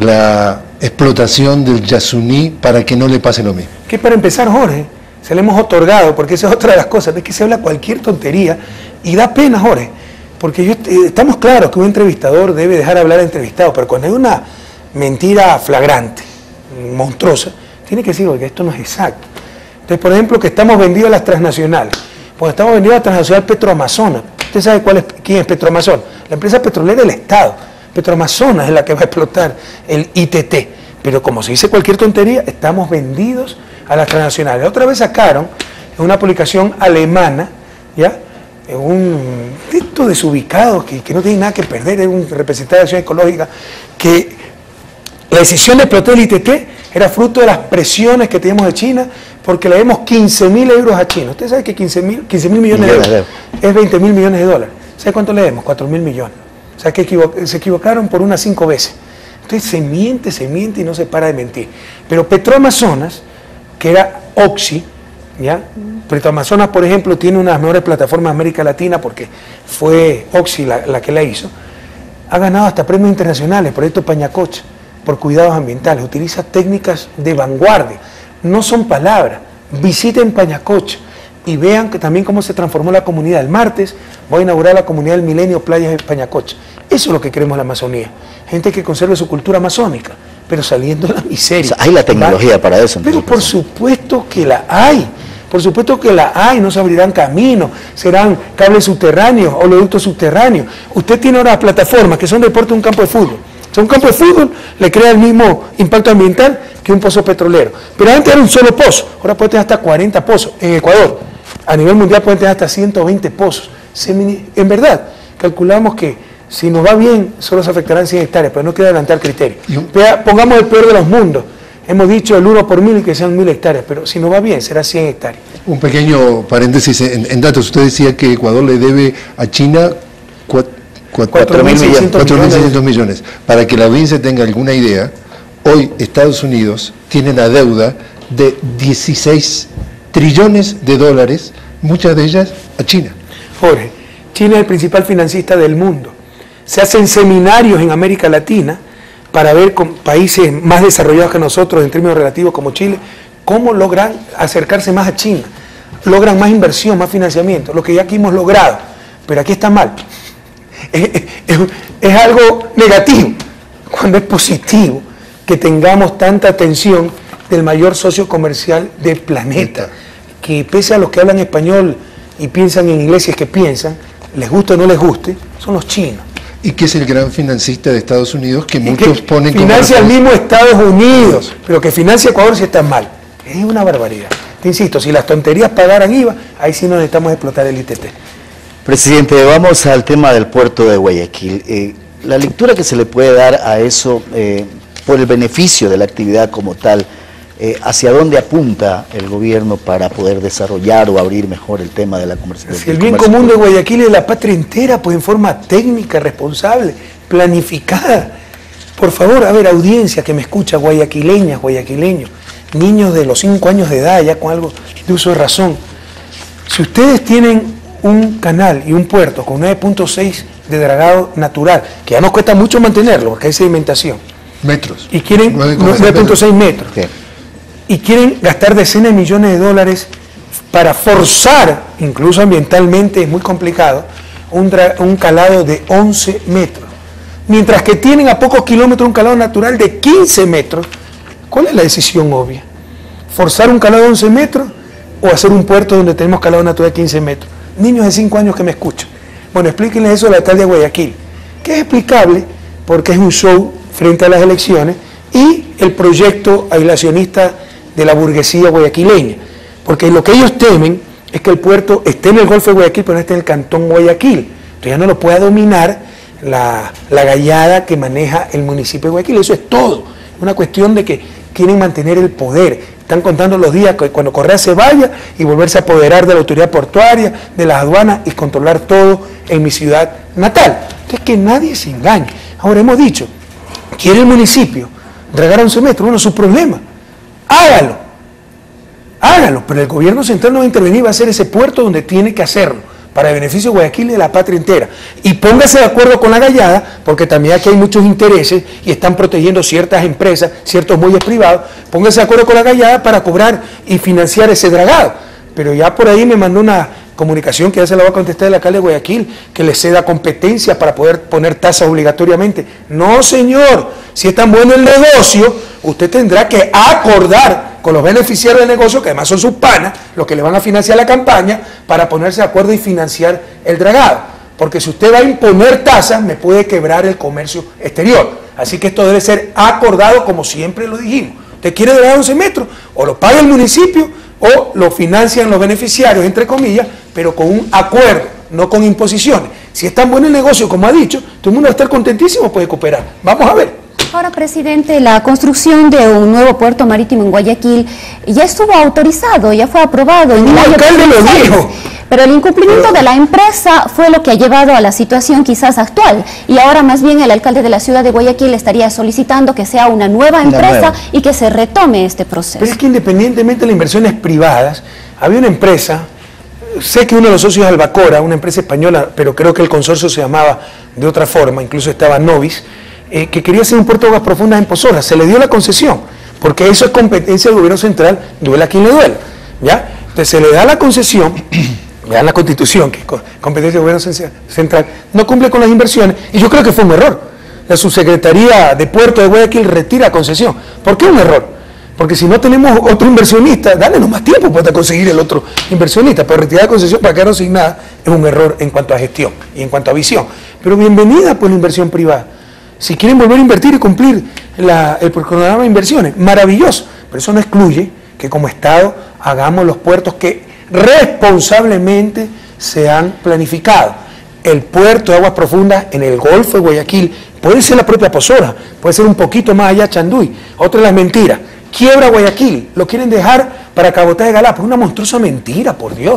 la explotación del Yasuní para que no le pase lo mismo? Que para empezar, Jorge, se le hemos otorgado, porque esa es otra de las cosas, es que se habla cualquier tontería y da pena, Jorge, porque yo, eh, estamos claros que un entrevistador debe dejar hablar al entrevistado, pero cuando hay una mentira flagrante, monstruosa, tiene que decir, oiga, esto no es exacto. Entonces, por ejemplo, que estamos vendidos a las transnacionales, cuando estamos vendidos a la transnacional Petroamazonas, ¿usted sabe cuál es, quién es Petroamazonas? La empresa petrolera del Estado. Petroamazonas es la que va a explotar el I T T, pero como se dice cualquier tontería, estamos vendidos a las transnacionales. Otra vez sacaron en una publicación alemana, ¿ya? En un texto desubicado que, que no tiene nada que perder, es un representante de Acción Ecológica, que la decisión de explotar el I T T era fruto de las presiones que teníamos de China, porque le debemos quince mil euros a China. Usted sabe que quince mil millones de euros es veinte mil millones de dólares. ¿Sabe cuánto le debemos? cuatro mil millones. O sea que equivo se equivocaron por unas cinco veces. Entonces se miente, se miente y no se para de mentir. Pero Petroamazonas, que era Oxy, ¿ya? Petroamazonas, por ejemplo, tiene una de las mejores plataformas de América Latina porque fue Oxy la, la que la hizo. Ha ganado hasta premios internacionales, proyecto Pañacocha, por cuidados ambientales. Utiliza técnicas de vanguardia. No son palabras. Visiten Pañacocha y vean que también cómo se transformó la comunidad. El martes voy a inaugurar la comunidad del Milenio Playas de Pañacocha. Eso es lo que queremos en la Amazonía. Gente que conserve su cultura amazónica, pero saliendo de la miseria. O sea, hay la tecnología ¿vale? para eso. Pero por supuesto que la hay. Por supuesto que la hay, no se abrirán caminos, serán cables subterráneos, oleoductos subterráneos. Usted tiene ahora plataformas que son deporte de un campo de fútbol. O sea, un campo de fútbol le crea el mismo impacto ambiental que un pozo petrolero. Pero antes era un solo pozo, ahora puede tener hasta cuarenta pozos. En Ecuador, a nivel mundial pueden tener hasta ciento veinte pozos. En verdad, calculamos que si nos va bien, solo se afectarán cien hectáreas, pero no quiero adelantar criterios. Pongamos el peor de los mundos. Hemos dicho el uno por mil y que sean mil hectáreas, pero si no va bien, será cien hectáreas. Un pequeño paréntesis en, en datos. Usted decía que Ecuador le debe a China cuatro mil seiscientos millones. Para que la audiencia tenga alguna idea, hoy Estados Unidos tiene una deuda de dieciséis trillones de dólares, muchas de ellas a China. Jorge, China es el principal financista del mundo. Se hacen seminarios en América Latina para ver con países más desarrollados que nosotros en términos relativos como Chile, cómo logran acercarse más a China, logran más inversión, más financiamiento, lo que ya aquí hemos logrado, pero aquí está mal. Es, es, es algo negativo, cuando es positivo que tengamos tanta atención del mayor socio comercial del planeta, que pese a los que hablan español y piensan en inglés, si es que piensan, les guste o no les guste, son los chinos. Y que es el gran financista de Estados Unidos, que muchos que ponen como... Financia al mismo Estados Unidos, pero que financia a Ecuador si está mal. Es una barbaridad. Te insisto, si las tonterías pagaran I V A, ahí sí no necesitamos explotar el I T T. Presidente, vamos al tema del puerto de Guayaquil. Eh, la lectura que se le puede dar a eso, eh, por el beneficio de la actividad como tal, eh, ¿hacia dónde apunta el gobierno para poder desarrollar o abrir mejor el tema de la comercialización? Si el bien común de Guayaquil es la patria entera, pues en forma técnica, responsable, planificada. Por favor, a ver, audiencia que me escucha, guayaquileñas, guayaquileños, niños de los cinco años de edad, ya con algo de uso de razón. Si ustedes tienen un canal y un puerto con nueve punto seis de dragado natural, que ya nos cuesta mucho mantenerlo, porque hay sedimentación. Metros. Y quieren nueve punto seis metros. ¿Qué? Y quieren gastar decenas de millones de dólares para forzar, incluso ambientalmente es muy complicado, un, un calado de once metros. Mientras que tienen a pocos kilómetros un calado natural de quince metros, ¿cuál es la decisión obvia? ¿Forzar un calado de once metros o hacer un puerto donde tenemos calado natural de quince metros? Niños de cinco años que me escuchan. Bueno, explíquenles eso al alcalde de Guayaquil, que es explicable porque es un show frente a las elecciones y el proyecto aislacionista de la burguesía guayaquileña, porque lo que ellos temen es que el puerto esté en el Golfo de Guayaquil, pero no esté en el Cantón Guayaquil, entonces ya no lo pueda dominar la, la gallada que maneja el municipio de Guayaquil. Eso es todo, es una cuestión de que quieren mantener el poder, están contando los días que cuando Correa se vaya y volverse a apoderar de la autoridad portuaria, de las aduanas y controlar todo en mi ciudad natal. Entonces que nadie se engañe. Ahora hemos dicho, ¿quiere el municipio dragar a once metros? Bueno, su problema. Hágalo, hágalo, pero el gobierno central no va a intervenir, va a hacer ese puerto donde tiene que hacerlo, para el beneficio de Guayaquil y de la patria entera. Y póngase de acuerdo con la gallada, porque también aquí hay muchos intereses y están protegiendo ciertas empresas, ciertos muelles privados, póngase de acuerdo con la gallada para cobrar y financiar ese dragado. Pero ya por ahí me mandó una comunicación que ya se la va a contestar el alcalde de Guayaquil, que le ceda competencia para poder poner tasas obligatoriamente. No, señor, si es tan bueno el negocio, usted tendrá que acordar con los beneficiarios del negocio, que además son sus panas, los que le van a financiar la campaña, para ponerse de acuerdo y financiar el dragado. Porque si usted va a imponer tasas, me puede quebrar el comercio exterior. Así que esto debe ser acordado como siempre lo dijimos. Usted quiere dragar once metros, o lo paga el municipio, o lo financian los beneficiarios, entre comillas, pero con un acuerdo, no con imposiciones. Si es tan bueno el negocio, como ha dicho, todo el mundo va a estar contentísimo, puede cooperar. Vamos a ver. Ahora, presidente, la construcción de un nuevo puerto marítimo en Guayaquil ya estuvo autorizado, ya fue aprobado. En el alcalde lo dijo. Pero el incumplimiento pero, de la empresa fue lo que ha llevado a la situación quizás actual. Y ahora más bien el alcalde de la ciudad de Guayaquil estaría solicitando que sea una nueva empresa nueva. y que se retome este proceso. Pero es que independientemente de las inversiones privadas, había una empresa, sé que uno de los socios es Albacora, una empresa española, pero creo que el consorcio se llamaba de otra forma, incluso estaba Novis, eh, que quería hacer un puerto de aguas profundas en Pozola. Se le dio la concesión, porque eso es competencia del gobierno central, duela a quien le duela, ¿ya? Entonces se le da la concesión, vean la Constitución, que es competencia del gobierno central, no cumple con las inversiones, y yo creo que fue un error. La subsecretaría de Puerto de Guayaquil retira concesión. ¿Por qué un error? Porque si no tenemos otro inversionista, dale más tiempo para conseguir el otro inversionista. Pero retirar la concesión para quedarnos sin nada es un error en cuanto a gestión y en cuanto a visión. Pero bienvenida pues la inversión privada. Si quieren volver a invertir y cumplir la, el programa de inversiones, maravilloso. Pero eso no excluye que como Estado hagamos los puertos que responsablemente se han planificado. El puerto de aguas profundas en el Golfo de Guayaquil puede ser la propia Posora, puede ser un poquito más allá Chanduy. Otra de las mentiras. Quiebra Guayaquil, lo quieren dejar para cabotaje de Galápagos, una monstruosa mentira, por Dios.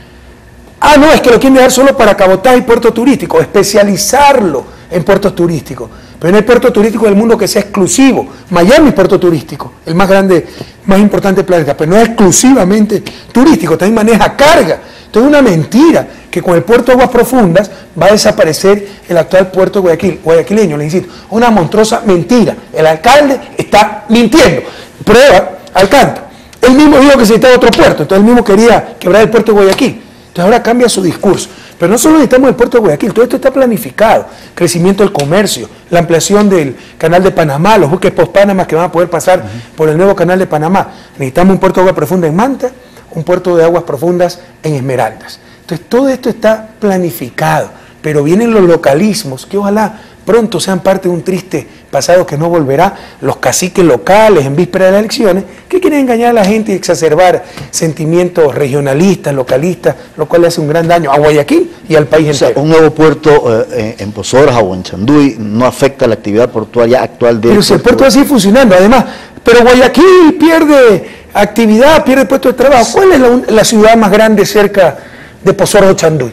Ah, no, es que lo quieren dejar solo para cabotaje y puerto turístico, especializarlo en puertos turísticos. Pero no hay puerto turístico del mundo que sea exclusivo. Miami es puerto turístico, el más grande, más importante del planeta, pero no es exclusivamente turístico, también maneja carga. Entonces es una mentira que con el puerto de aguas profundas va a desaparecer el actual puerto de Guayaquil, guayaquileño, les insisto, una monstruosa mentira. El alcalde está mintiendo. Prueba al canto. Él mismo dijo que necesitaba otro puerto, entonces él mismo quería quebrar el puerto de Guayaquil. Entonces ahora cambia su discurso. Pero no solo necesitamos el puerto de Guayaquil, todo esto está planificado. Crecimiento del comercio, la ampliación del canal de Panamá, los buques post-Panamá que van a poder pasar uh-huh. por el nuevo canal de Panamá. Necesitamos un puerto de agua profunda en Manta, un puerto de aguas profundas en Esmeraldas. Entonces todo esto está planificado, pero vienen los localismos que ojalá pronto sean parte de un triste pasado que no volverá, los caciques locales en víspera de las elecciones, que quieren engañar a la gente y exacerbar sentimientos regionalistas, localistas, lo cual le hace un gran daño a Guayaquil y al país entero. O sea, un nuevo puerto eh, en Posoras o en Chanduy no afecta la actividad portuaria actual del Pero si el puerto va a seguir funcionando, además, pero Guayaquil pierde actividad, pierde puesto de trabajo. ¿Cuál es la, la ciudad más grande cerca de Posoras o Chanduy?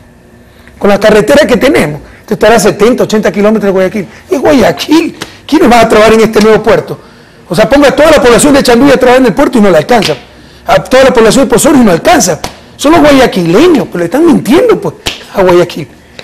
Con la carretera que tenemos. Estará a setenta, ochenta kilómetros de Guayaquil. Es Guayaquil. ¿Quiénes van a trabajar en este nuevo puerto? O sea, ponga a toda la población de Chanduy a trabajar en el puerto y no la alcanza. A toda la población de Posoras y no alcanza. Son los guayaquileños, pero le están mintiendo pues, a Guayaquil.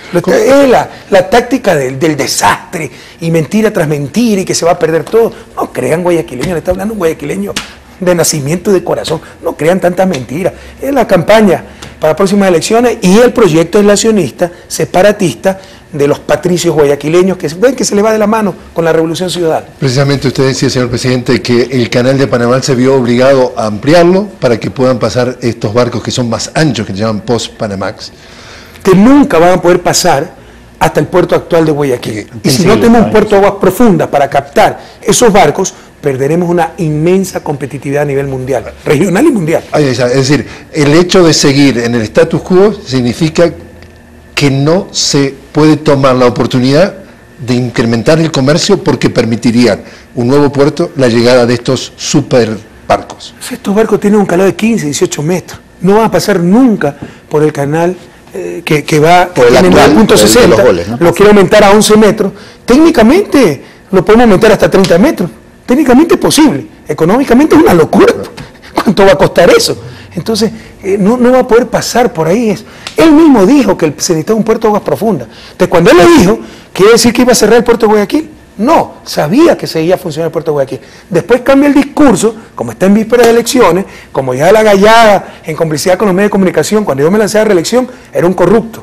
Es la, la táctica del, del desastre y mentira tras mentira y que se va a perder todo. No crean guayaquileños, le está hablando un guayaquileño de nacimiento y de corazón. No crean tantas mentiras. Es la campaña para las próximas elecciones y el proyecto aislacionista, separatista, de los patricios guayaquileños que ven que se le va de la mano con la Revolución Ciudadana. Precisamente usted decía, señor presidente, que el canal de Panamá se vio obligado a ampliarlo para que puedan pasar estos barcos que son más anchos, que se llaman post-Panamax. Que nunca van a poder pasar hasta el puerto actual de Guayaquil. Y si no tenemos un puerto de aguas profundas para captar esos barcos, perderemos una inmensa competitividad a nivel mundial, regional y mundial. Es decir, el hecho de seguir en el status quo significa que no se puede tomar la oportunidad de incrementar el comercio porque permitirían un nuevo puerto, la llegada de estos super barcos. Estos barcos tienen un calado de quince, dieciocho metros. No van a pasar nunca por el canal eh, que, que va por el nueve punto sesenta, ¿no? Lo quiere aumentar a once metros. Técnicamente lo podemos aumentar hasta treinta metros. Técnicamente es posible. Económicamente es una locura. ¿Cuánto va a costar eso? Entonces, eh, no, no va a poder pasar por ahí eso. Él mismo dijo que se necesitaba un puerto de aguas profundas. Entonces, cuando él lo dijo, ¿quiere decir que iba a cerrar el puerto de Guayaquil? No, sabía que seguía funcionando el puerto de Guayaquil. Después cambia el discurso, como está en víspera de elecciones, como ya la gallada en complicidad con los medios de comunicación, cuando yo me lancé a la reelección, era un corrupto,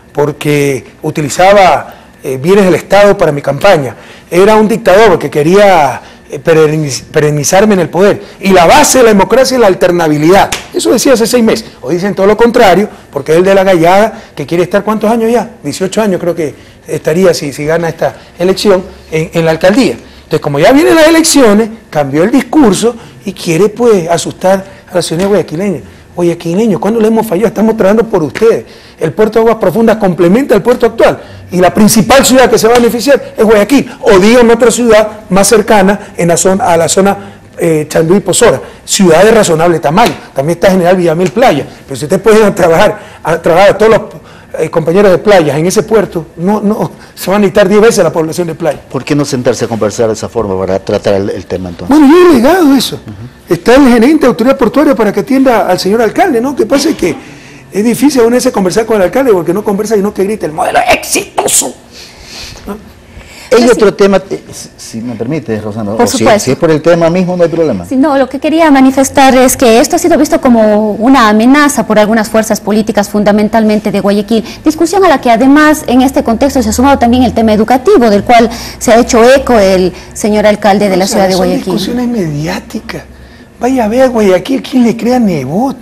porque utilizaba eh, bienes del Estado para mi campaña. Era un dictador que quería perennizarme en el poder. Y la base de la democracia es la alternabilidad. Eso decía hace seis meses. Hoy dicen todo lo contrario, porque es el de la gallada que quiere estar, ¿cuántos años ya? dieciocho años creo que estaría si, si gana esta elección en, en la alcaldía. Entonces, como ya vienen las elecciones, cambió el discurso y quiere pues asustar a la ciudadanía guayaquileña. Guayaquileños, ¿cuándo le hemos fallado? Estamos trabajando por ustedes. El puerto de aguas profundas complementa el puerto actual y la principal ciudad que se va a beneficiar es Guayaquil, o díganme otra ciudad más cercana en la zona, a la zona eh, Chanduy y Posora, ciudad de razonable tamaño. También está General Villamil Playa, pero si ustedes pueden trabajar a, trabajar a todos los eh, compañeros de playas en ese puerto, no, no, se van a necesitar diez veces la población de playa. ¿Por qué no sentarse a conversar de esa forma para tratar el, el tema entonces? Bueno, yo he legado eso. Uh-huh. Está el gerente de autoridad portuaria para que atienda al señor alcalde, ¿no? Que pasa es que es difícil a veces conversar con el alcalde porque no conversa y no que grita el modelo exitoso, ¿no? Hay otro tema, si me permite, Rosana, por o si, supuesto. si es por el tema mismo no hay problema. Sí, no, lo que quería manifestar es que esto ha sido visto como una amenaza por algunas fuerzas políticas, fundamentalmente de Guayaquil. Discusión a la que además en este contexto se ha sumado también el tema educativo, del cual se ha hecho eco el señor alcalde de la o sea, ciudad de son Guayaquil. Discusiones mediáticas. Vaya a ver, Guayaquil, ¿quién le crea a Nebot?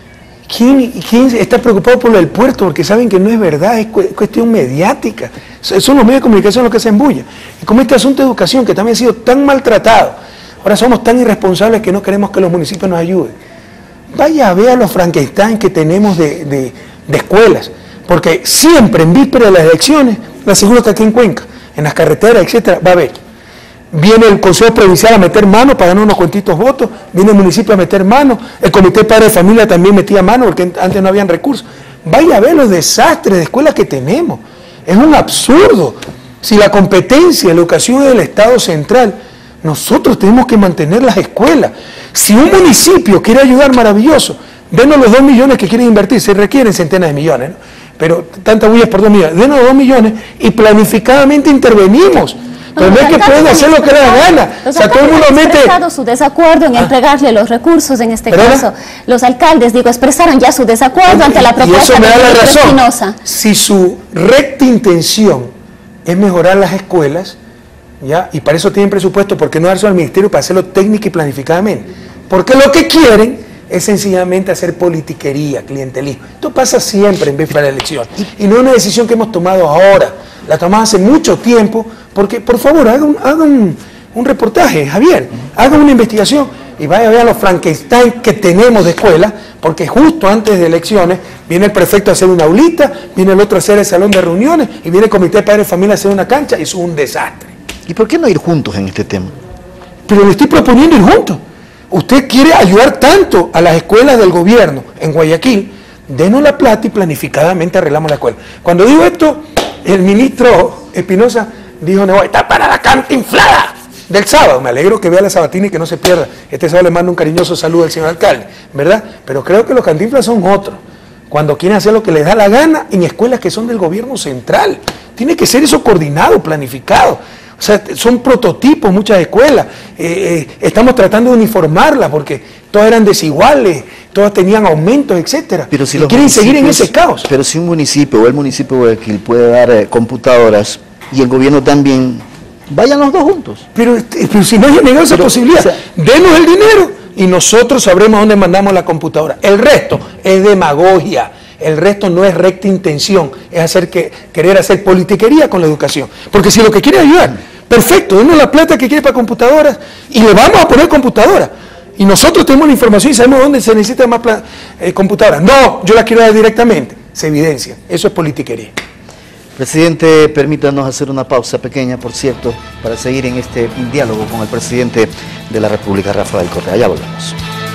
¿Quién, ¿Quién está preocupado por lo del puerto? Porque saben que no es verdad, es cu cuestión mediática. Son los medios de comunicación los que hacen bulla. Y como este asunto de educación, que también ha sido tan maltratado, ahora somos tan irresponsables que no queremos que los municipios nos ayuden. Vaya a ver a los Frankenstein que tenemos de, de, de escuelas, porque siempre en víspera de las elecciones, le aseguro que aquí en Cuenca, en las carreteras, etcétera, va a haber. Viene el Consejo Provincial a meter mano para ganar unos cuantitos votos, viene el municipio a meter mano, el Comité Padre de Familia también metía mano porque antes no habían recursos. Vaya a ver los desastres de escuelas que tenemos. Es un absurdo. Si la competencia de la educación es del Estado central, nosotros tenemos que mantener las escuelas. Si un municipio quiere ayudar, maravilloso, denos los dos millones que quieren invertir, se requieren centenas de millones, ¿no? Pero tanta bulla por dos millones, denos los dos millones y planificadamente intervenimos. Pero no es que pueden hacer lo que les da gana. Los o sea, todo el mundo han mete... expresado su desacuerdo en ah. entregarle los recursos, en este ¿Perdona? caso. Los alcaldes, digo, expresaron ya su desacuerdo ante la propuesta. Y eso me da la razón. Espinosa. Si su recta intención es mejorar las escuelas, ¿ya? Y para eso tienen presupuesto, ¿por qué no darse al ministerio para hacerlo técnica y planificadamente? Porque lo que quieren es sencillamente hacer politiquería, clientelismo. Esto pasa siempre en vez de la elección. Y no es una decisión que hemos tomado ahora, la tomamos hace mucho tiempo, porque por favor hagan un, haga un, un reportaje, Javier, hagan una investigación y vaya a ver a los Frankenstein que tenemos de escuela, porque justo antes de elecciones viene el prefecto a hacer una aulita, viene el otro a hacer el salón de reuniones y viene el Comité de Padres de Familia a hacer una cancha y eso es un desastre. ¿Y por qué no ir juntos en este tema? Pero le estoy proponiendo ir juntos. Usted quiere ayudar tanto a las escuelas del gobierno en Guayaquil, denos la plata y planificadamente arreglamos la escuela. Cuando digo esto, el ministro Espinosa dijo, no, está para la cantinflada del sábado. Me alegro que vea la sabatina y que no se pierda. Este sábado le mando un cariñoso saludo al señor alcalde, ¿verdad? Pero creo que los cantinflas son otros. Cuando quieren hacer lo que les da la gana en escuelas que son del gobierno central. Tiene que ser eso coordinado, planificado. O sea, son prototipos muchas escuelas. Eh, eh, estamos tratando de uniformarlas porque todas eran desiguales, todas tenían aumentos, etcétera. Pero si y los quieren seguir en ese caos. Pero si un municipio o el municipio de Guayaquil puede dar eh, computadoras y el gobierno también, vayan los dos juntos. Pero, pero si no hay negado esa pero, posibilidad, o sea, denos el dinero y nosotros sabremos dónde mandamos la computadora. El resto es demagogia. El resto no es recta intención, es hacer que, querer hacer politiquería con la educación. Porque si lo que quiere ayudar, perfecto, denos la plata que quiere para computadoras y le vamos a poner computadoras. Y nosotros tenemos la información y sabemos dónde se necesita más eh, computadoras. No, yo la quiero dar directamente. Se evidencia. Eso es politiquería. Presidente, permítanos hacer una pausa pequeña, por cierto, para seguir en este diálogo con el presidente de la República, Rafael Correa. Ya volvemos.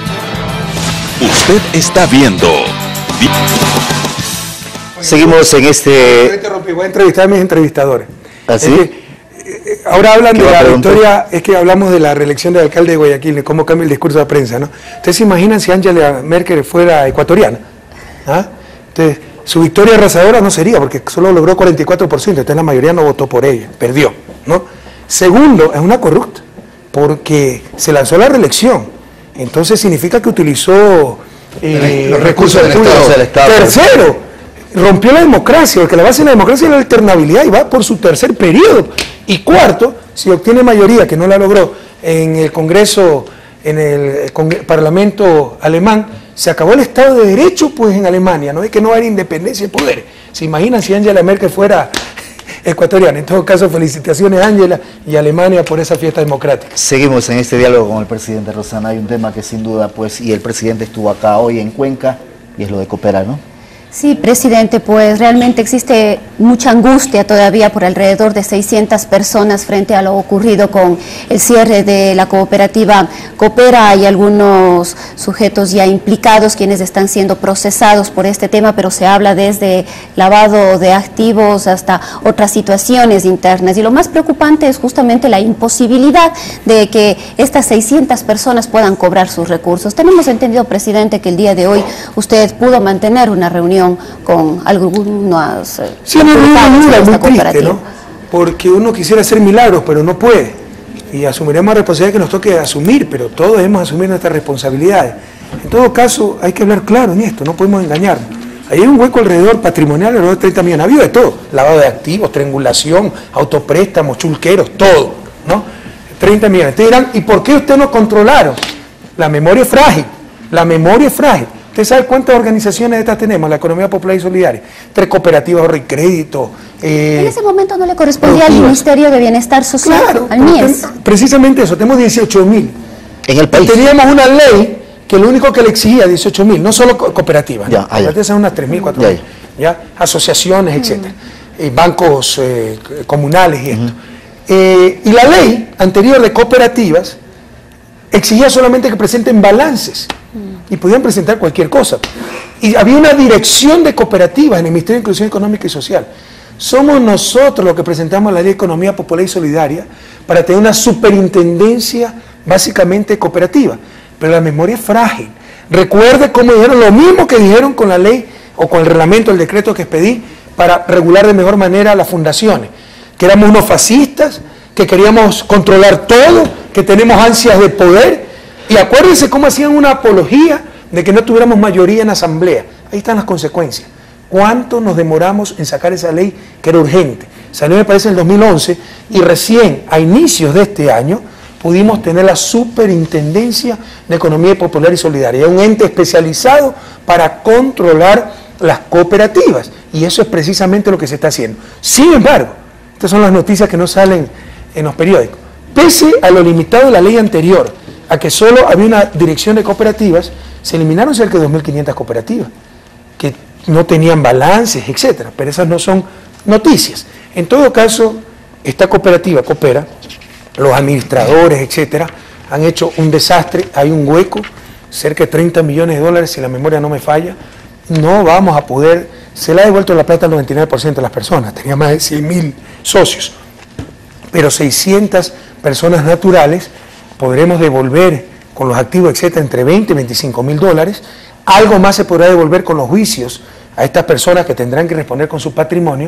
Usted está viendo... Seguimos en este... Voy a entrevistar a mis entrevistadores. ¿Así? Es que, eh, ahora hablan de la victoria, es que hablamos de la reelección del alcalde de Guayaquil, de cómo cambia el discurso de la prensa, ¿no? Ustedes se imaginan si Angela Merkel fuera ecuatoriana, ¿ah? Entonces, su victoria arrasadora no sería, porque solo logró cuarenta y cuatro por ciento, entonces la mayoría no votó por ella, perdió, ¿no? Segundo, es una corrupta, porque se lanzó a la reelección, entonces significa que utilizó eh, los recursos del Estado. del Estado. Tercero, rompió la democracia, porque la base de la democracia es la alternabilidad y va por su tercer periodo. Y cuarto, si obtiene mayoría, que no la logró en el Congreso, en el Parlamento alemán, se acabó el Estado de Derecho pues en Alemania, no es que no haya independencia de poder. ¿Se imaginan si Angela Merkel fuera ecuatoriana? En todo caso, felicitaciones a Angela y a Alemania por esa fiesta democrática. Seguimos en este diálogo con el presidente Rosana. Hay un tema que sin duda, pues, y el presidente estuvo acá hoy en Cuenca, y es lo de Cooperar, ¿no? Sí, presidente, pues realmente existe mucha angustia todavía por alrededor de seiscientas personas frente a lo ocurrido con el cierre de la cooperativa Coopera. Hay algunos sujetos ya implicados quienes están siendo procesados por este tema, pero se habla desde lavado de activos hasta otras situaciones internas. Y lo más preocupante es justamente la imposibilidad de que estas seiscientas personas puedan cobrar sus recursos. Tenemos entendido, presidente, que el día de hoy usted pudo mantener una reunión con algunos eh, sí, no, no, no, no, muy triste, ¿no? Porque uno quisiera hacer milagros, pero no puede. Y asumiremos la responsabilidad que nos toque asumir, pero todos debemos asumir nuestras responsabilidades. En todo caso, hay que hablar claro en esto, no podemos engañarnos. Ahí hay un hueco alrededor patrimonial, alrededor de treinta millones. Ha habido de todo, lavado de activos, triangulación, autopréstamos, chulqueros, todo, ¿no? treinta millones. Ustedes dirán, ¿y por qué ustedes no controlaron? La memoria es frágil, la memoria es frágil. ¿Usted sabe cuántas organizaciones de estas tenemos? La economía popular y solidaria, tres cooperativas, ahorro y crédito. Eh, en ese momento no le correspondía al Ministerio de Bienestar Social, claro, al M I E S. Precisamente eso, tenemos dieciocho mil. En el país. Teníamos una ley que lo único que le exigía dieciocho mil, no solo co cooperativas, ya, ¿no? Cooperativas son unas tres mil, cuatro mil, ya, asociaciones, etcétera, y bancos eh, comunales y esto. Uh-huh. eh, y la ley anterior de cooperativas exigía solamente que presenten balances y podían presentar cualquier cosa. Y había una dirección de cooperativas en el Ministerio de Inclusión Económica y Social. Somos nosotros los que presentamos la Ley de Economía Popular y Solidaria para tener una superintendencia básicamente cooperativa. Pero la memoria es frágil. Recuerde cómo dijeron lo mismo que dijeron con la ley o con el reglamento, el decreto que expedí para regular de mejor manera las fundaciones. Que éramos unos fascistas, que queríamos controlar todo, que tenemos ansias de poder. Y acuérdense cómo hacían una apología de que no tuviéramos mayoría en asamblea. Ahí están las consecuencias. ¿Cuánto nos demoramos en sacar esa ley que era urgente? Salió, me parece, en el dos mil once y recién a inicios de este año pudimos tener la Superintendencia de Economía Popular y Solidaria, un ente especializado para controlar las cooperativas. Y eso es precisamente lo que se está haciendo. Sin embargo, estas son las noticias que no salen en los periódicos. Pese a lo limitado de la ley anterior, a que solo había una dirección de cooperativas, se eliminaron cerca de dos mil quinientas cooperativas, que no tenían balances, etcétera. Pero esas no son noticias. En todo caso, esta cooperativa Coopera, los administradores, etcétera, han hecho un desastre, hay un hueco, cerca de treinta millones de dólares, si la memoria no me falla, no vamos a poder, se le ha devuelto la plata al noventa y nueve por ciento de las personas, tenía más de cien mil socios, pero seiscientas personas naturales podremos devolver con los activos, etcétera, entre veinte y veinticinco mil dólares, algo más se podrá devolver con los juicios a estas personas que tendrán que responder con su patrimonio,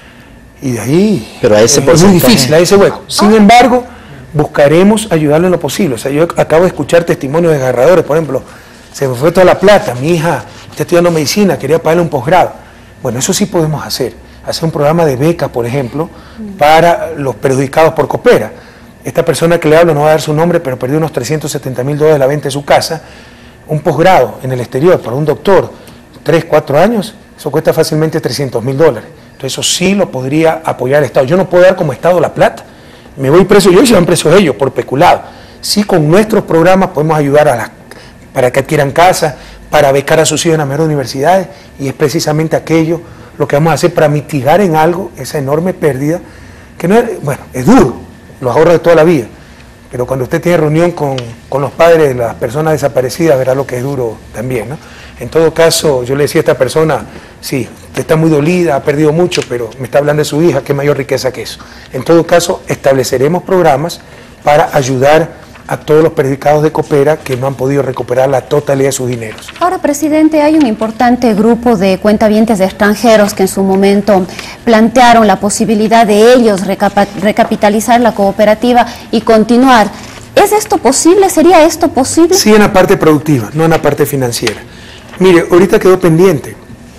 y de ahí pero a ese es muy difícil, a ese hueco. Sin embargo, buscaremos ayudarle en lo posible. O sea, yo acabo de escuchar testimonios desgarradores, por ejemplo, se me fue toda la plata, mi hija está estudiando medicina, quería pagarle un posgrado. Bueno, eso sí podemos hacer, hacer un programa de becas, por ejemplo, para los perjudicados por Coopera. Esta persona que le hablo no va a dar su nombre, pero perdió unos trescientos setenta mil dólares de la venta de su casa, un posgrado en el exterior para un doctor, tres, cuatro años, eso cuesta fácilmente trescientos mil dólares. Entonces eso sí lo podría apoyar el Estado. Yo no puedo dar como Estado la plata. Me voy preso yo y se van presos ellos por peculado. Sí, con nuestros programas podemos ayudar a las, para que adquieran casa, para becar a sus hijos en las mejores universidades, y es precisamente aquello lo que vamos a hacer para mitigar en algo esa enorme pérdida, que no es, bueno, es duro, los ahorros de toda la vida, pero cuando usted tiene reunión con, con los padres de las personas desaparecidas, verá lo que es duro también, ¿no? En todo caso, yo le decía a esta persona, sí, está muy dolida, ha perdido mucho, pero me está hablando de su hija, qué mayor riqueza que eso. En todo caso, estableceremos programas para ayudar a todos los perjudicados de Coopera que no han podido recuperar la totalidad de sus dineros. Ahora, presidente, hay un importante grupo de cuentavientes de extranjeros que en su momento plantearon la posibilidad de ellos recapa recapitalizar la cooperativa y continuar. ¿Es esto posible? ¿Sería esto posible? Sí, en la parte productiva, no en la parte financiera. Mire, ahorita quedó pendiente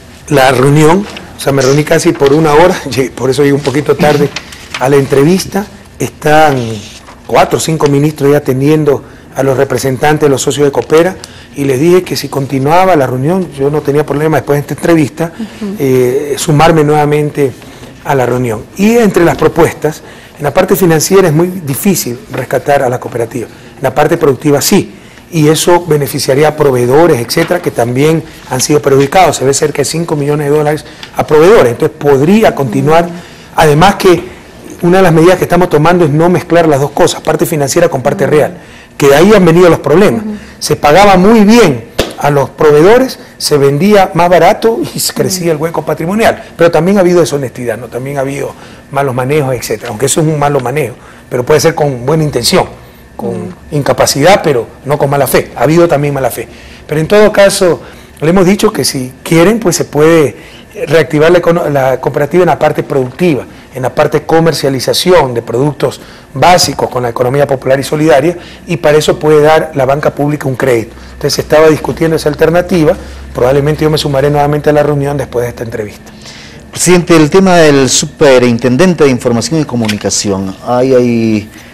la reunión, o sea, me reuní casi por una hora, por eso llegué un poquito tarde a la entrevista. Están cuatro o cinco ministros ya atendiendo a los representantes de los socios de Coopera, y les dije que si continuaba la reunión, yo no tenía problema después de esta entrevista, uh-huh. eh, sumarme nuevamente a la reunión. Y entre las propuestas, en la parte financiera es muy difícil rescatar a la cooperativa, en la parte productiva sí, y eso beneficiaría a proveedores, etcétera, que también han sido perjudicados. Se ve cerca de cinco millones de dólares a proveedores, entonces podría continuar. Además que una de las medidas que estamos tomando es no mezclar las dos cosas, parte financiera con parte real, que de ahí han venido los problemas. Se pagaba muy bien a los proveedores, se vendía más barato y crecía el hueco patrimonial, pero también ha habido deshonestidad, ¿no? También ha habido malos manejos, etcétera, aunque eso es un malo manejo, pero puede ser con buena intención, con incapacidad, pero no con mala fe. Ha habido también mala fe. Pero en todo caso, le hemos dicho que si quieren, pues se puede reactivar la, la cooperativa en la parte productiva, en la parte de comercialización de productos básicos con la economía popular y solidaria, y para eso puede dar la banca pública un crédito. Entonces se estaba discutiendo esa alternativa, probablemente yo me sumaré nuevamente a la reunión después de esta entrevista. Presidente, el tema del superintendente de Información y Comunicación, hay, hay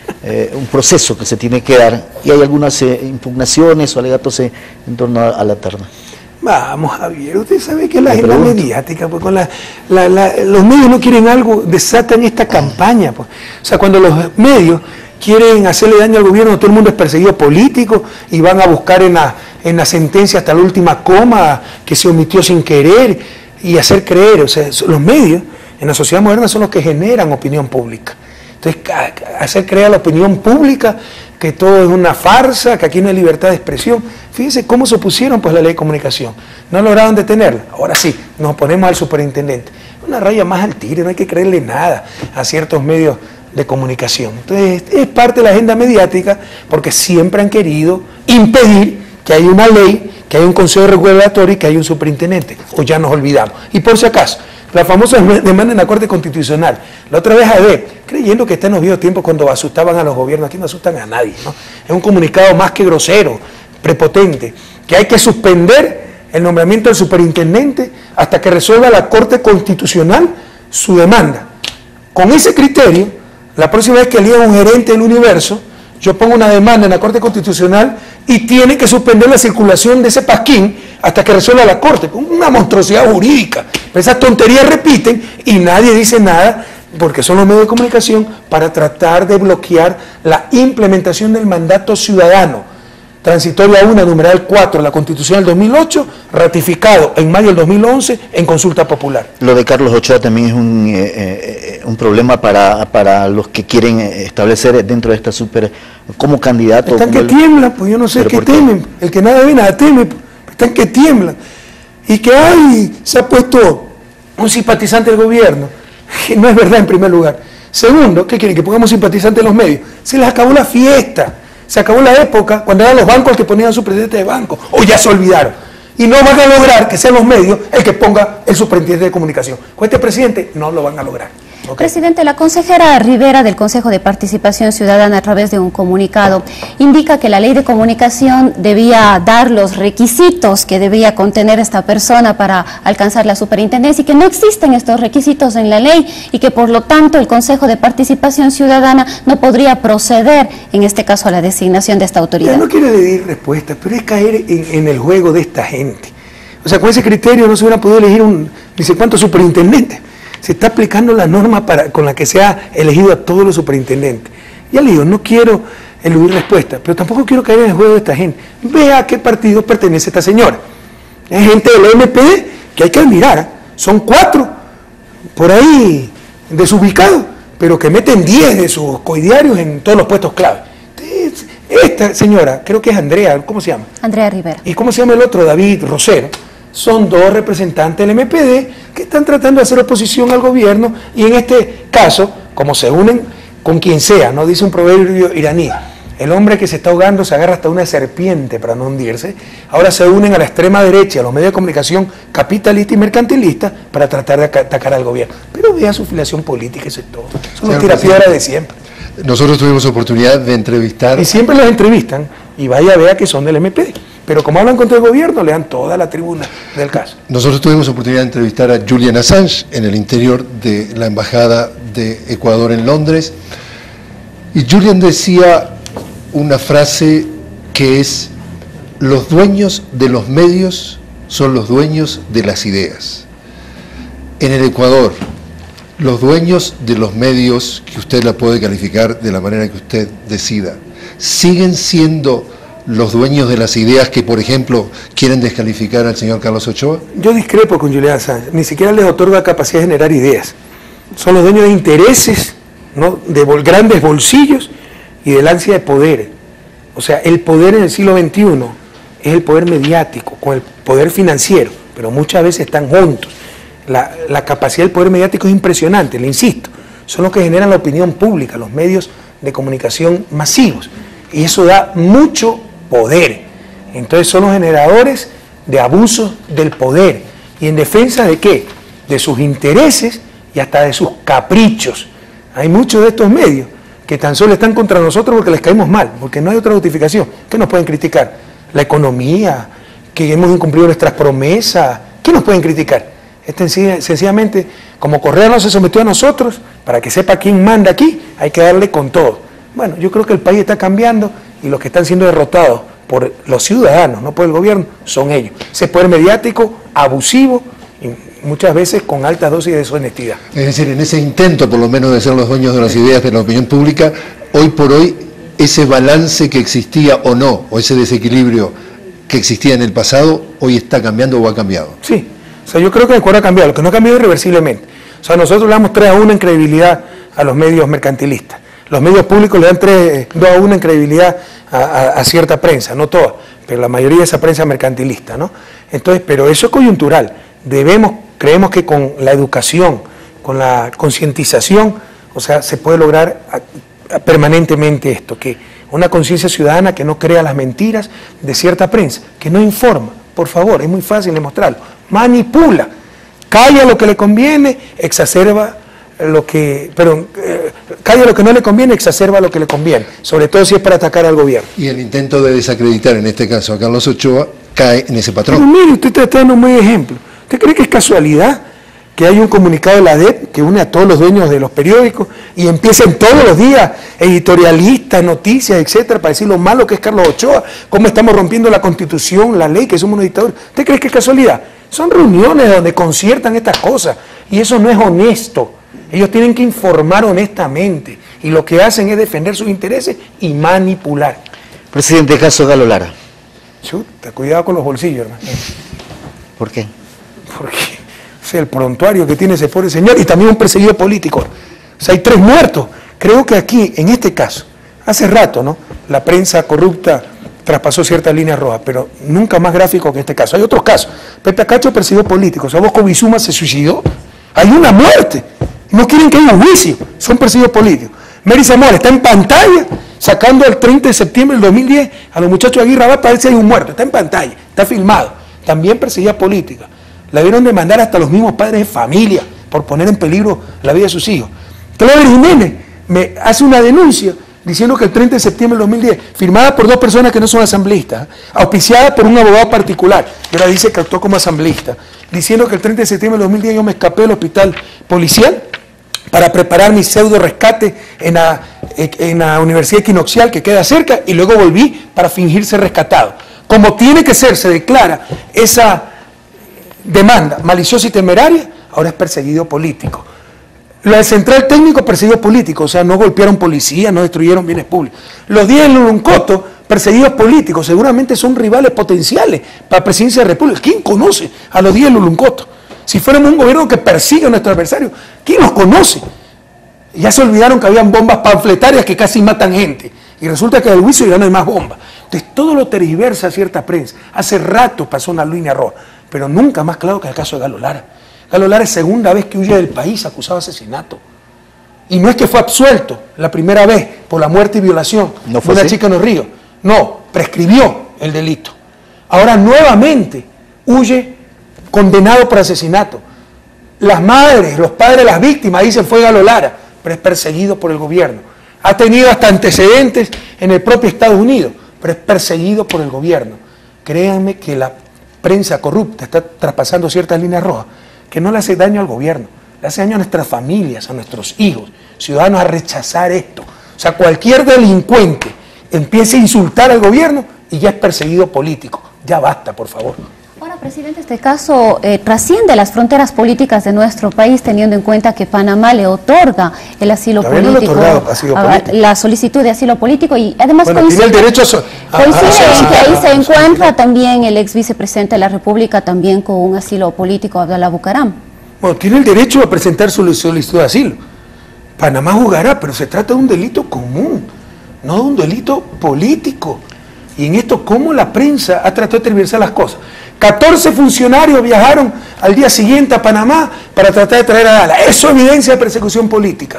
eh, un proceso que se tiene que dar, y hay algunas eh, impugnaciones o alegatos eh, en torno a, a la terna. Vamos, Javier, usted sabe que la Me agenda pregunto. mediática, pues con la, la, la, los medios no quieren algo, desatan esta campaña. Pues. O sea, cuando los medios quieren hacerle daño al gobierno, todo el mundo es perseguido político y van a buscar en la, en la sentencia hasta la última coma que se omitió sin querer y hacer creer. O sea, los medios en la sociedad moderna son los que generan opinión pública. Entonces, hacer creer a la opinión pública que todo es una farsa, que aquí no hay libertad de expresión. Fíjense cómo se opusieron pues, a la ley de comunicación. No lograron detenerla. Ahora sí, nos oponemos al superintendente. Una raya más al tigre, no hay que creerle nada a ciertos medios de comunicación. Entonces, es parte de la agenda mediática porque siempre han querido impedir que haya una ley, que haya un consejo regulatorio y que haya un superintendente. O ya nos olvidamos. Y por si acaso, la famosa demanda en la Corte Constitucional. La otra vez a ver, creyendo que está en los viejos tiempos cuando asustaban a los gobiernos, aquí no asustan a nadie, ¿no? Es un comunicado más que grosero, prepotente, que hay que suspender el nombramiento del superintendente hasta que resuelva la Corte Constitucional su demanda. Con ese criterio, la próxima vez que elija un gerente del universo, yo pongo una demanda en la Corte Constitucional y tiene que suspender la circulación de ese pasquín hasta que resuelva la Corte. Una monstruosidad jurídica. Pero esas tonterías repiten y nadie dice nada porque son los medios de comunicación para tratar de bloquear la implementación del mandato ciudadano. Transitoria uno, numeral cuatro, la Constitución del dos mil ocho, ratificado en mayo del dos mil once en consulta popular. Lo de Carlos Ochoa también es un, eh, eh, un problema para, para los que quieren establecer dentro de esta super, como candidato. Están como que el, tiemblan, pues yo no sé qué temen. El que nada ve, nada teme, pues. Están que tiemblan. Y que ay, se ha puesto un simpatizante del gobierno, que no es verdad en primer lugar. Segundo, ¿qué quieren? Que pongamos simpatizantes en los medios. Se les acabó la fiesta. Se acabó la época cuando eran los bancos los que ponían su presidente de banco, o ya se olvidaron. Y no van a lograr que sean los medios el que ponga el superintendente de comunicación. Con este presidente no lo van a lograr. Okay. Presidente, la consejera Rivera del Consejo de Participación Ciudadana, a través de un comunicado, indica que la ley de comunicación debía dar los requisitos que debía contener esta persona para alcanzar la superintendencia y que no existen estos requisitos en la ley y que por lo tanto el Consejo de Participación Ciudadana no podría proceder en este caso a la designación de esta autoridad. Ya no quiero decir respuestas, pero es caer en, en el juego de esta gente. O sea, con ese criterio no se hubiera podido elegir un ni sé cuántos superintendentes. Se está aplicando la norma para, con la que se ha elegido a todos los superintendentes. Ya le digo, no quiero eludir respuesta, pero tampoco quiero caer en el juego de esta gente. Vea a qué partido pertenece esta señora. Es gente del M P D que hay que admirar. Son cuatro por ahí desubicados, pero que meten diez de sus coidiarios en todos los puestos clave. Entonces, esta señora, creo que es Andrea, ¿cómo se llama? Andrea Rivera. ¿Y cómo se llama el otro? David Rosero. Son dos representantes del M P D que están tratando de hacer oposición al gobierno y en este caso, como se unen con quien sea, ¿no? Dice un proverbio iraní, el hombre que se está ahogando se agarra hasta una serpiente para no hundirse, ahora se unen a la extrema derecha, a los medios de comunicación capitalista y mercantilista para tratar de atacar al gobierno. Pero vea su filiación política, eso es todo. Son los tirapiedras de siempre. Nosotros tuvimos oportunidad de entrevistar... Y siempre los entrevistan y vaya vea que son del M P D. Pero como hablan contra el gobierno, le dan toda la tribuna del caso. Nosotros tuvimos oportunidad de entrevistar a Julian Assange en el interior de la Embajada de Ecuador en Londres. Y Julian decía una frase que es: los dueños de los medios son los dueños de las ideas. En el Ecuador, los dueños de los medios, que usted la puede calificar de la manera que usted decida, siguen siendo los dueños de las ideas que, por ejemplo, quieren descalificar al señor Carlos Ochoa. Yo discrepo con Julian Assange, ni siquiera les otorga capacidad de generar ideas. Son los dueños de intereses, ¿no? De bol grandes bolsillos y del ansia de poder. O sea, el poder en el siglo veintiuno es el poder mediático con el poder financiero, pero muchas veces están juntos. La, la capacidad del poder mediático es impresionante, le insisto. Son los que generan la opinión pública, los medios de comunicación masivos. Y eso da mucho poder. Entonces son los generadores de abusos del poder. ¿Y en defensa de qué? De sus intereses y hasta de sus caprichos. Hay muchos de estos medios que tan solo están contra nosotros porque les caemos mal, porque no hay otra justificación. ¿Qué nos pueden criticar? La economía, que hemos incumplido nuestras promesas. ¿Qué nos pueden criticar? Es sencillamente, como Correa no se sometió a nosotros, para que sepa quién manda aquí, hay que darle con todo. Bueno, yo creo que el país está cambiando y los que están siendo derrotados por los ciudadanos, no por el gobierno, son ellos. Ese poder mediático abusivo y muchas veces con altas dosis de deshonestidad. Es decir, en ese intento por lo menos de ser los dueños de las ideas de la opinión pública, hoy por hoy ese balance que existía o no, o ese desequilibrio que existía en el pasado, hoy está cambiando o ha cambiado. Sí, o sea, yo creo que el cuadro ha cambiado, lo que no ha cambiado irreversiblemente. O sea, nosotros le damos tres a uno en credibilidad a los medios mercantilistas. Los medios públicos le dan tres, dos a uno en credibilidad a, a, a cierta prensa, no toda, pero la mayoría de esa prensa mercantilista, ¿no? Entonces, pero eso es coyuntural. Debemos, creemos que con la educación, con la concientización, o sea, se puede lograr a, a, permanentemente esto, que una conciencia ciudadana que no crea las mentiras de cierta prensa, que no informa, por favor, es muy fácil demostrarlo, manipula, calla lo que le conviene, exacerba lo que, pero eh, calla lo que no le conviene, exacerba lo que le conviene, sobre todo si es para atacar al gobierno. Y el intento de desacreditar, en este caso a Carlos Ochoa, cae en ese patrón. Pero mire, usted está dando un buen ejemplo. ¿Usted cree que es casualidad que hay un comunicado de la D E P que une a todos los dueños de los periódicos y empiecen todos los días editorialistas, noticias, etcétera, para decir lo malo que es Carlos Ochoa, cómo estamos rompiendo la Constitución, la ley, que somos unos dictadores? ¿Usted cree que es casualidad? Son reuniones donde conciertan estas cosas y eso no es honesto. Ellos tienen que informar honestamente y lo que hacen es defender sus intereses y manipular. Presidente, caso Galo Lara. Chuta, cuidado con los bolsillos, hermano. ¿Por qué? Porque es el prontuario que tiene ese pobre señor y también un perseguido político. O sea, hay tres muertos. Creo que aquí, en este caso, hace rato, ¿no? La prensa corrupta traspasó ciertas líneas rojas, pero nunca más gráfico que este caso. Hay otros casos. Pepe Acacho perseguido político. O sea, Bosco Bizuma se suicidó. Hay una muerte. No quieren que haya un juicio. Son perseguidos políticos. Mary Zamora está en pantalla sacando el treinta de septiembre del dos mil diez a los muchachos de Aguirre Abad para ver si hay un muerto. Está en pantalla, está filmado. También perseguida política. La vieron demandar hasta los mismos padres de familia por poner en peligro la vida de sus hijos. Clever Jiménez me hace una denuncia diciendo que el treinta de septiembre del dos mil diez, firmada por dos personas que no son asambleístas, auspiciada por un abogado particular, que ahora dice que actuó como asambleísta, diciendo que el treinta de septiembre del dos mil diez yo me escapé del hospital policial para preparar mi pseudo rescate en la, en la Universidad Equinoccial que queda cerca y luego volví para fingir ser rescatado. Como tiene que ser, se declara esa demanda maliciosa y temeraria, ahora es perseguido político. La central técnico perseguido político, o sea, no golpearon policía, no destruyeron bienes públicos. Los diez en Luluncoto, perseguidos políticos, seguramente son rivales potenciales para la presidencia de la República. ¿Quién conoce a los diez en Luluncoto? Si fuéramos un gobierno que persigue a nuestros adversarios, ¿quién los conoce? Ya se olvidaron que habían bombas panfletarias que casi matan gente. Y resulta que del juicio ya no hay más bombas. Entonces todo lo tergiversa cierta prensa. Hace rato pasó una línea roja, pero nunca más claro que el caso de Galo Lara. Galo Lara es segunda vez que huye del país acusado de asesinato. Y no es que fue absuelto la primera vez por la muerte y violación ¿No de fue una así? chica en los ríos. No, prescribió el delito. Ahora nuevamente huye condenado por asesinato. Las madres, los padres de las víctimas dicen fue Galo Lara, pero es perseguido por el gobierno. Ha tenido hasta antecedentes en el propio Estados Unidos, pero es perseguido por el gobierno. Créanme que la prensa corrupta está traspasando ciertas líneas rojas, que no le hace daño al gobierno, le hace daño a nuestras familias, a nuestros hijos, ciudadanos, a rechazar esto. O sea, cualquier delincuente empiece a insultar al gobierno y ya es perseguido político. Ya basta, por favor. Ahora, presidente, este caso eh, trasciende las fronteras políticas de nuestro país, teniendo en cuenta que Panamá le otorga el asilo Todavía no le político, ha otorgado asilo a- político. la solicitud de asilo político, y además Bueno, coincide, tiene el derecho a so- a- a coincide en que solicitar, ahí a se solicitar. encuentra también el ex vicepresidente de la República, también con un asilo político, Abdalá Bucaram. Bueno, tiene el derecho a presentar su solicitud de asilo. Panamá jugará, pero se trata de un delito común, no de un delito político. Y en esto, ¿cómo la prensa ha tratado de tergiversar las cosas? catorce funcionarios viajaron al día siguiente a Panamá para tratar de traer a Gala. Eso evidencia de persecución política.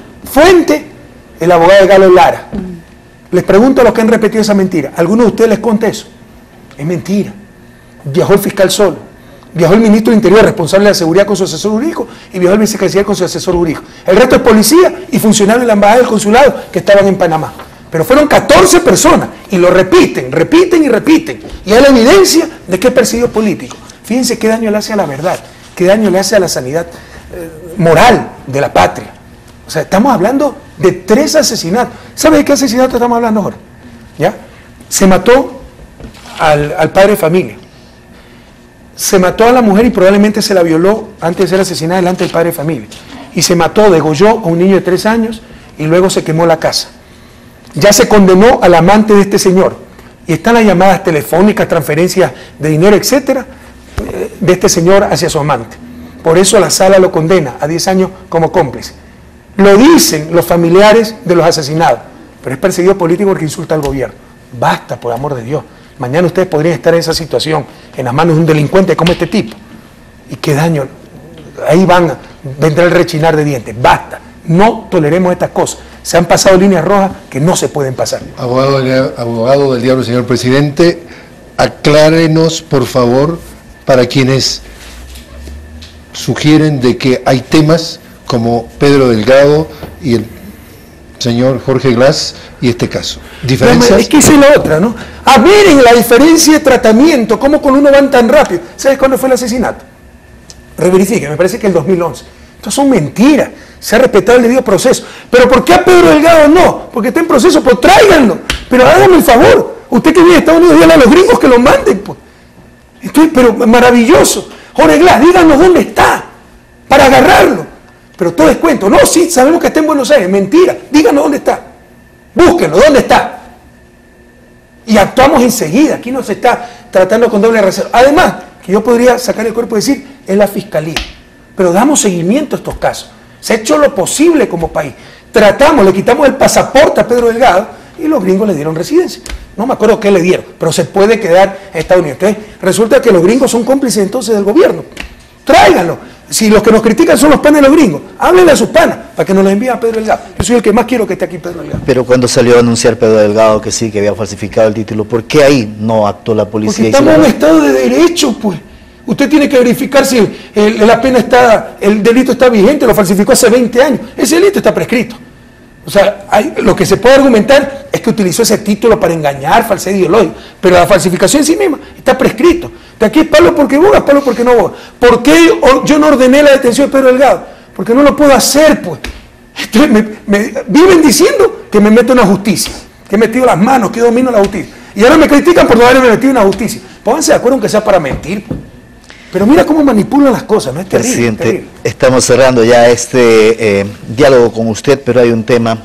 Fuente, el abogado de Galo Lara. Les pregunto a los que han repetido esa mentira. ¿Alguno de ustedes les conta eso? Es mentira. Viajó el fiscal solo. Viajó el ministro de Interior, responsable de la seguridad, con su asesor jurídico, y viajó el vicecanciller con su asesor jurídico. El resto es policía y funcionarios de la embajada del consulado que estaban en Panamá. Pero fueron catorce personas y lo repiten, repiten y repiten. Y hay la evidencia de que es perseguido político. Fíjense qué daño le hace a la verdad, qué daño le hace a la sanidad eh, moral de la patria. O sea, estamos hablando de tres asesinatos. ¿Sabe de qué asesinato estamos hablando ahora? ¿Ya? Se mató al, al padre de familia. Se mató a la mujer y probablemente se la violó antes de ser asesinada delante del padre de familia. Y se mató, degolló a un niño de tres años y luego se quemó la casa. Ya se condenó al amante de este señor. Y están las llamadas telefónicas, transferencias de dinero, etcétera, de este señor hacia su amante. Por eso la sala lo condena a diez años como cómplice. Lo dicen los familiares de los asesinados, pero es perseguido político porque insulta al gobierno. Basta, por amor de Dios. Mañana ustedes podrían estar en esa situación, en las manos de un delincuente como este tipo. ¿Y qué daño? Ahí van, vendrá el rechinar de dientes. Basta, no toleremos estas cosas. Se han pasado líneas rojas que no se pueden pasar. Abogado, abogado del diablo, señor presidente, aclárenos, por favor, para quienes sugieren de que hay temas como Pedro Delgado y el señor Jorge Glass y este caso. ¿Diferencias? Es que esa es la otra, ¿no? A ver, en la diferencia de tratamiento, cómo con uno van tan rápido. ¿Sabes cuándo fue el asesinato? Reverifique, me parece que el dos mil once. Estas son mentiras. Se ha respetado el debido proceso. ¿Pero por qué a Pedro Delgado no? Porque está en proceso, pues tráiganlo. Pero háganme el favor. Usted que vive en Estados Unidos, díganle a los gringos que lo manden, pues. Estoy, pero maravilloso. Jorge Glass, díganos dónde está para agarrarlo. Pero todo es cuento. No, sí, sabemos que está en Buenos Aires. Mentira. Díganos dónde está. Búsquenlo, ¿dónde está? Y actuamos enseguida. Aquí no se está tratando con doble rasero. Además, que yo podría sacar el cuerpo y decir, es la fiscalía. Pero damos seguimiento a estos casos. Se ha hecho lo posible como país. Tratamos, le quitamos el pasaporte a Pedro Delgado y los gringos le dieron residencia. No me acuerdo qué le dieron, pero se puede quedar en Estados Unidos. Entonces, resulta que los gringos son cómplices entonces del gobierno. Tráiganlo. Si los que nos critican son los panes de los gringos, háblenle a sus panas para que nos lo envíen a Pedro Delgado. Yo soy el que más quiero que esté aquí Pedro Delgado. Pero cuando salió a anunciar Pedro Delgado que sí, que había falsificado el título, ¿por qué ahí no actuó la policía? Porque estamos en un estado de derecho, pues. Usted tiene que verificar si el, el, la pena está, el delito está vigente, lo falsificó hace veinte años. Ese delito está prescrito. O sea, hay, lo que se puede argumentar es que utilizó ese título para engañar, falsedad ideológica, pero la falsificación en sí misma está prescrito. De aquí es palo porque boga, palo porque no boga. ¿Por qué yo no ordené la detención de Pedro Delgado? Porque no lo puedo hacer, pues. Entonces, me, me, viven diciendo que me meto en la justicia, que he metido las manos, que domino la justicia. Y ahora me critican por no haberme metido en la justicia. Pónganse de acuerdo aunque sea para mentir, pues. Pero mira cómo manipulan las cosas, ¿no? Es terrible. Presidente, es terrible. Estamos cerrando ya este eh, diálogo con usted, pero hay un tema,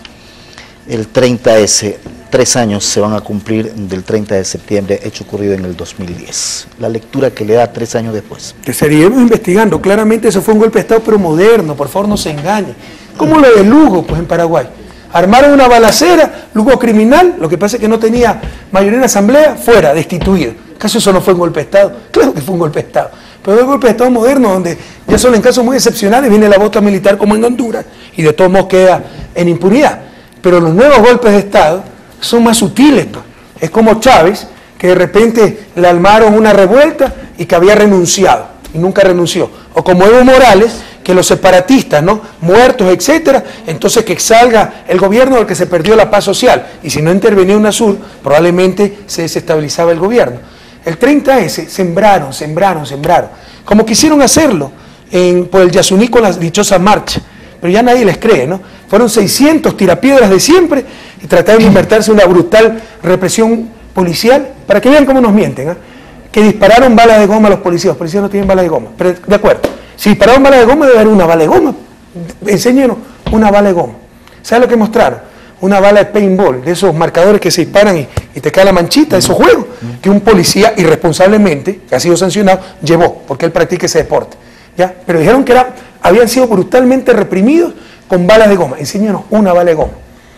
el treinta ese, tres años se van a cumplir del treinta de septiembre, hecho ocurrido en el dos mil diez. La lectura que le da tres años después. Que seguiremos investigando, claramente eso fue un golpe de Estado, pero moderno, por favor no se engañe. Como lo de Lugo, pues en Paraguay. Armaron una balacera, Lugo criminal, lo que pasa es que no tenía mayoría en la asamblea, fuera, destituido. ¿Acaso eso no fue un golpe de Estado? Claro que fue un golpe de Estado. Pero es un golpe de Estado moderno, donde ya solo en casos muy excepcionales viene la bota militar como en Honduras, y de todos modos queda en impunidad. Pero los nuevos golpes de Estado son más sutiles, pues. Es como Chávez, que de repente le armaron una revuelta y que había renunciado, y nunca renunció. O como Evo Morales, que los separatistas, ¿no? Muertos, etcétera, entonces que salga el gobierno del que se perdió la paz social, y si no intervenía UNASUR, probablemente se desestabilizaba el gobierno. El treinta ese sembraron, sembraron, sembraron, como quisieron hacerlo en, por el Yasuní con la dichosa marcha, pero ya nadie les cree, ¿no? Fueron seiscientos tirapiedras de siempre y trataron de invertirse una brutal represión policial, para que vean cómo nos mienten, ¿eh? Que dispararon balas de goma a los policías, los policías no tienen balas de goma, pero de acuerdo, si dispararon balas de goma debe haber una bala de goma, enséñenos una bala de goma. ¿Sabe lo que mostraron? Una bala de paintball, de esos marcadores que se disparan y, y te cae la manchita, esos juegos, que un policía irresponsablemente, que ha sido sancionado, llevó, porque él practica ese deporte. ¿Ya? Pero dijeron que era, habían sido brutalmente reprimidos con balas de goma. Enséñanos una bala de goma.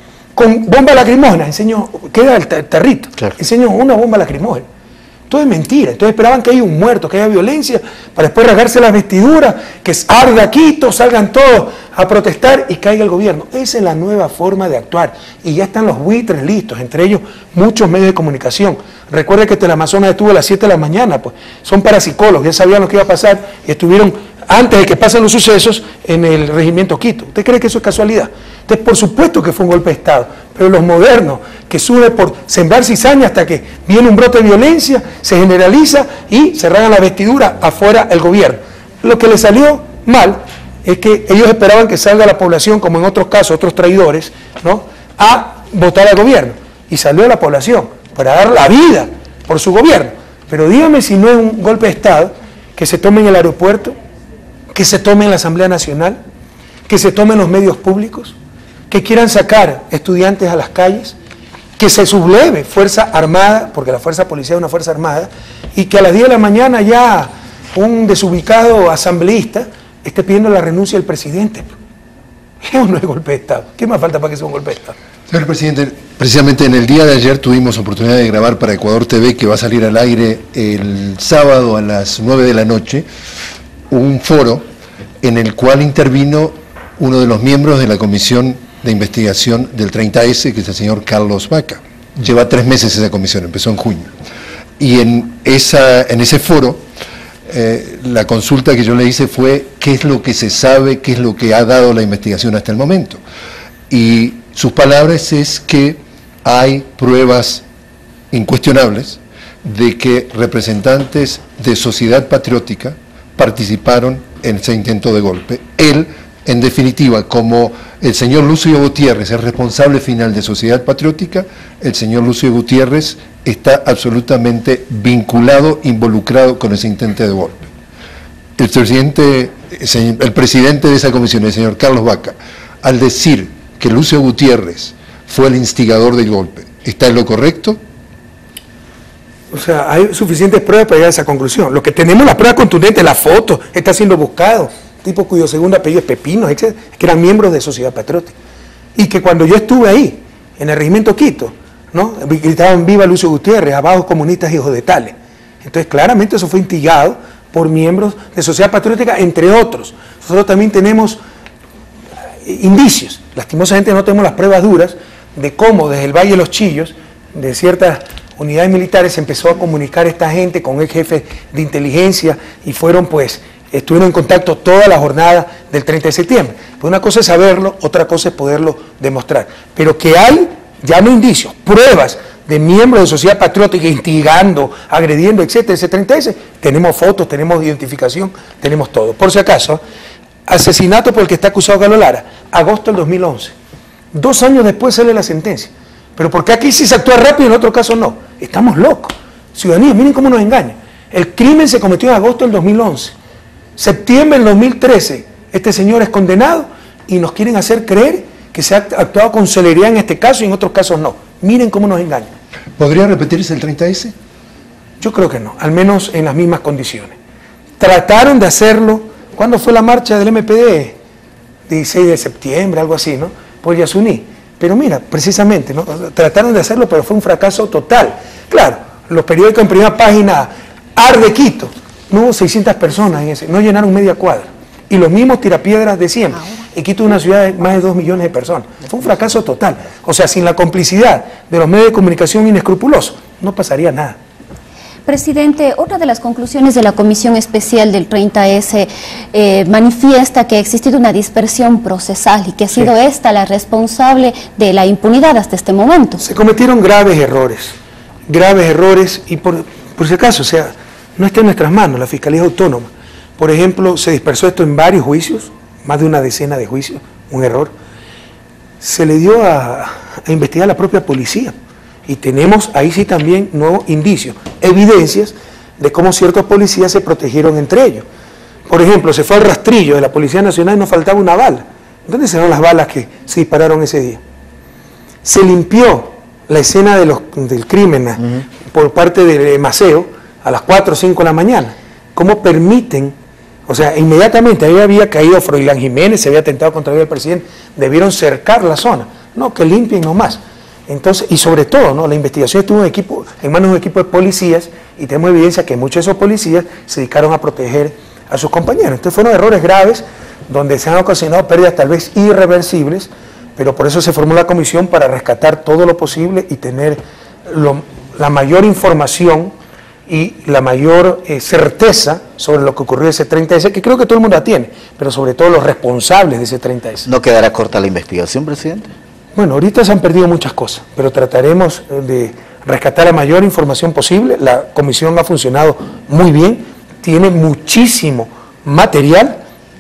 Con bomba lacrimógena, enseñó, queda el tarrito, claro. Enseñó una bomba lacrimógena. Todo es mentira. Entonces esperaban que haya un muerto, que haya violencia, para después rasgarse las vestiduras, que arda Quito, salgan todos a protestar y caiga el gobierno. Esa es la nueva forma de actuar. Y ya están los buitres listos, entre ellos muchos medios de comunicación. Recuerde que Teleamazonas estuvo a las siete de la mañana, pues son parapsicólogos, ya sabían lo que iba a pasar y estuvieron antes de que pasen los sucesos en el regimiento Quito. ¿Usted cree que eso es casualidad? Entonces, por supuesto que fue un golpe de Estado, pero los modernos, que sube por sembrar cizaña hasta que viene un brote de violencia, se generaliza y se rasgan la vestidura afuera el gobierno. Lo que le salió mal es que ellos esperaban que salga la población, como en otros casos, otros traidores, ¿no?, a votar al gobierno. Y salió la población para dar la vida por su gobierno. Pero dígame si no es un golpe de Estado que se tome en el aeropuerto, que se tome en la Asamblea Nacional, que se tome en los medios públicos, que quieran sacar estudiantes a las calles, que se subleve Fuerza Armada, porque la Fuerza Policial es una Fuerza Armada, y que a las diez de la mañana ya un desubicado asambleísta esté pidiendo la renuncia del presidente. Eso no es golpe de Estado. ¿Qué más falta para que sea un golpe de Estado? Señor presidente, precisamente en el día de ayer tuvimos oportunidad de grabar para Ecuador T V, que va a salir al aire el sábado a las nueve de la noche, un foro en el cual intervino uno de los miembros de la Comisión de Investigación del treinta ese, que es el señor Carlos Vaca. Lleva tres meses esa comisión, empezó en junio. Y en, esa, en ese foro, eh, la consulta que yo le hice fue qué es lo que se sabe, qué es lo que ha dado la investigación hasta el momento. Y sus palabras es que hay pruebas incuestionables de que representantes de Sociedad Patriótica participaron en ese intento de golpe. Él, en definitiva, como el señor Lucio Gutiérrez es responsable final de Sociedad Patriótica, el señor Lucio Gutiérrez está absolutamente vinculado, involucrado con ese intento de golpe. El presidente, el presidente de esa comisión, el señor Carlos Vaca, al decir que Lucio Gutiérrez fue el instigador del golpe, ¿está en lo correcto? O sea, hay suficientes pruebas para llegar a esa conclusión. Lo que tenemos, las pruebas contundentes, la foto, está siendo buscado, tipo cuyo segundo apellido es Pepino, etcétera, que eran miembros de Sociedad Patriótica. Y que cuando yo estuve ahí, en el regimiento Quito, ¿no?, gritaban viva Lucio Gutiérrez, abajo comunistas hijos de tales. Entonces, claramente eso fue instigado por miembros de Sociedad Patriótica, entre otros. Nosotros también tenemos indicios, lastimosamente no tenemos las pruebas duras, de cómo desde el Valle de los Chillos, de ciertas unidades militares, se empezó a comunicar esta gente con el jefe de inteligencia y fueron pues, estuvieron en contacto toda la jornada del treinta de septiembre. Pues una cosa es saberlo, otra cosa es poderlo demostrar. Pero que hay, ya no indicios, pruebas de miembros de Sociedad Patriótica instigando, agrediendo, etcétera, ese treinta ese, tenemos fotos, tenemos identificación, tenemos todo. Por si acaso, asesinato por el que está acusado Carlos Lara, agosto del dos mil once. Dos años después sale la sentencia. Pero ¿por qué aquí sí se actúa rápido y en otro caso no? Estamos locos. Ciudadanía, miren cómo nos engañan. El crimen se cometió en agosto del dos mil once. Septiembre del dos mil trece, este señor es condenado y nos quieren hacer creer que se ha actuado con celeridad en este caso y en otros casos no. Miren cómo nos engañan. ¿Podría repetirse el treinta ese? Yo creo que no, al menos en las mismas condiciones. Trataron de hacerlo, ¿cuándo fue la marcha del M P D? dieciséis de septiembre, algo así, ¿no? Por Yasuní. Pero mira, precisamente, ¿no?, trataron de hacerlo, pero fue un fracaso total. Claro, los periódicos en primera página, Arde Quito, no hubo seiscientas personas en ese, no llenaron media cuadra. Y los mismos tirapiedras de siempre. Y Quito es una ciudad de más de dos millones de personas. Fue un fracaso total. O sea, sin la complicidad de los medios de comunicación inescrupulosos, no pasaría nada. Presidente, otra de las conclusiones de la Comisión Especial del treinta ese eh, manifiesta que ha existido una dispersión procesal y que ha sido sí. esta la responsable de la impunidad hasta este momento. Se cometieron graves errores, graves errores y por, por si acaso, o sea, no está en nuestras manos, la Fiscalía es autónoma. Por ejemplo, se dispersó esto en varios juicios, más de una decena de juicios, un error. Se le dio a, a investigar a la propia policía. Y tenemos ahí sí también nuevos indicios, evidencias de cómo ciertos policías se protegieron entre ellos. Por ejemplo, se fue al rastrillo de la Policía Nacional y nos faltaba una bala. ¿Dónde se dan las balas que se dispararon ese día? Se limpió la escena de los, del crimen uh-huh. por parte de Maceo a las cuatro o cinco de la mañana. ¿Cómo permiten? O sea, inmediatamente ahí había caído Froilán Jiménez, se había atentado contra el presidente, debieron cercar la zona. No, que limpien nomás. Entonces, y sobre todo, ¿no?, la investigación estuvo en, equipo, en manos de un equipo de policías y tenemos evidencia que muchos de esos policías se dedicaron a proteger a sus compañeros. Entonces fueron errores graves donde se han ocasionado pérdidas tal vez irreversibles, pero por eso se formó la comisión para rescatar todo lo posible y tener lo, la mayor información y la mayor eh, certeza sobre lo que ocurrió ese treinta ese, que creo que todo el mundo la tiene, pero sobre todo los responsables de ese treinta ese. ¿No quedará corta la investigación, presidente? Bueno, ahorita se han perdido muchas cosas, pero trataremos de rescatar la mayor información posible. La comisión ha funcionado muy bien, tiene muchísimo material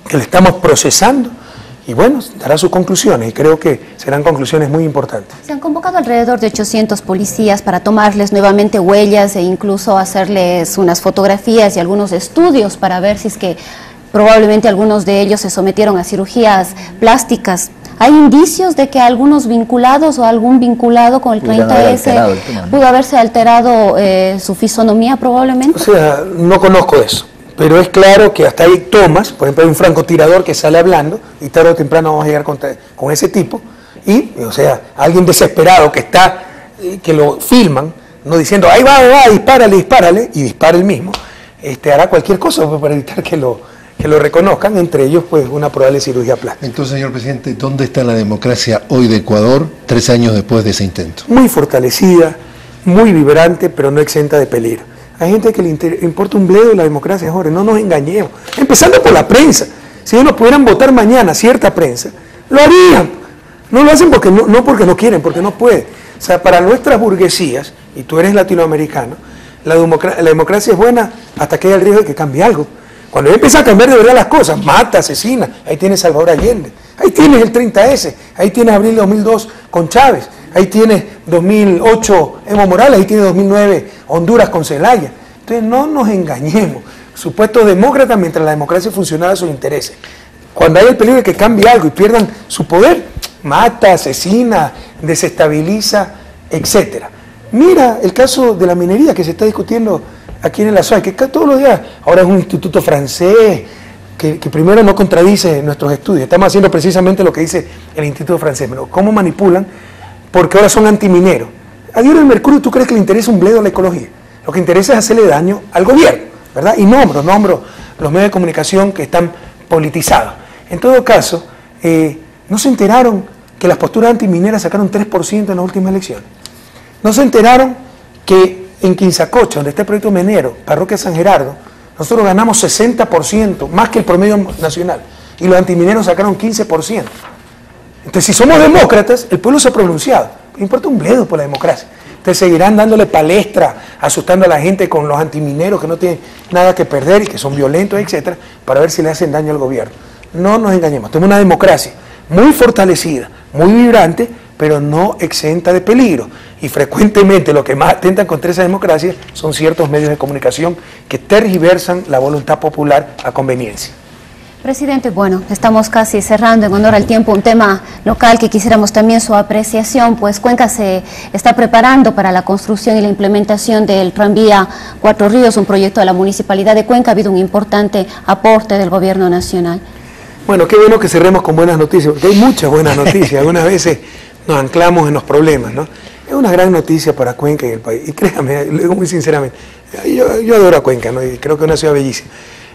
que le estamos procesando y bueno, dará sus conclusiones y creo que serán conclusiones muy importantes. Se han convocado alrededor de ochocientos policías para tomarles nuevamente huellas e incluso hacerles unas fotografías y algunos estudios para ver si es que probablemente algunos de ellos se sometieron a cirugías plásticas. ¿Hay indicios de que algunos vinculados o algún vinculado con el treinta ese pudo haberse alterado eh, su fisonomía probablemente? O sea, no conozco eso, pero es claro que hasta hay tomas, por ejemplo hay un francotirador que sale hablando y tarde o temprano vamos a llegar con, con ese tipo y, o sea, alguien desesperado que está, que lo filman, no diciendo, ahí va, ahí va, dispárale, dispárale, y dispara el mismo, este, hará cualquier cosa para evitar que lo... que lo reconozcan, entre ellos pues una probable cirugía plástica. Entonces, señor presidente, ¿dónde está la democracia hoy de Ecuador, tres años después de ese intento? Muy fortalecida, muy vibrante, pero no exenta de peligro. Hay gente que le importa un bledo la democracia, Jorge, no nos engañemos. Empezando por la prensa. Si ellos no pudieran votar mañana, cierta prensa, lo harían. No lo hacen porque no, no porque no quieren, porque no pueden. O sea, para nuestras burguesías, y tú eres latinoamericano, la, democracia, la democracia es buena hasta que haya el riesgo de que cambie algo. Cuando empieza a cambiar de verdad las cosas, mata, asesina, ahí tienes Salvador Allende, ahí tienes el treinta ese, ahí tienes abril de dos mil dos con Chávez, ahí tienes dos mil ocho Evo Morales, ahí tienes dos mil nueve Honduras con Zelaya. Entonces no nos engañemos, supuestos demócratas mientras la democracia funcionara a sus intereses. Cuando hay el peligro de que cambie algo y pierdan su poder, mata, asesina, desestabiliza, etcétera. Mira el caso de la minería que se está discutiendo aquí en el Azuay, que todos los días, ahora es un instituto francés, que, que primero no contradice nuestros estudios, estamos haciendo precisamente lo que dice el instituto francés, pero cómo manipulan, porque ahora son antimineros. A Diario del Mercurio, ¿tú crees que le interesa un bledo a la ecología? Lo que interesa es hacerle daño al gobierno, ¿verdad? Y nombro, nombro los medios de comunicación que están politizados. En todo caso, eh, ¿no se enteraron que las posturas antimineras sacaron tres por ciento en las últimas elecciones? ¿No se enteraron que en Quinzacocha, donde está el proyecto minero, Parroquia San Gerardo, nosotros ganamos sesenta por ciento, más que el promedio nacional, y los antimineros sacaron quince por ciento? Entonces, si somos demócratas, el pueblo se ha pronunciado, no importa un bledo por la democracia. Entonces seguirán dándole palestra, asustando a la gente con los antimineros que no tienen nada que perder y que son violentos, etcétera, para ver si le hacen daño al gobierno. No nos engañemos, tenemos una democracia muy fortalecida, muy vibrante, pero no exenta de peligro. Y frecuentemente lo que más atentan contra esa democracia son ciertos medios de comunicación que tergiversan la voluntad popular a conveniencia. Presidente, bueno, estamos casi cerrando en honor al tiempo un tema local que quisiéramos también su apreciación, pues Cuenca se está preparando para la construcción y la implementación del tranvía Cuatro Ríos, un proyecto de la Municipalidad de Cuenca. Ha habido un importante aporte del Gobierno Nacional. Bueno, qué bueno que cerremos con buenas noticias, porque hay muchas buenas noticias. Algunas veces nos anclamos en los problemas, ¿no? Es una gran noticia para Cuenca y el país. Y créame, lo digo muy sinceramente, yo, yo adoro a Cuenca, ¿no? Y creo que es una ciudad bellísima.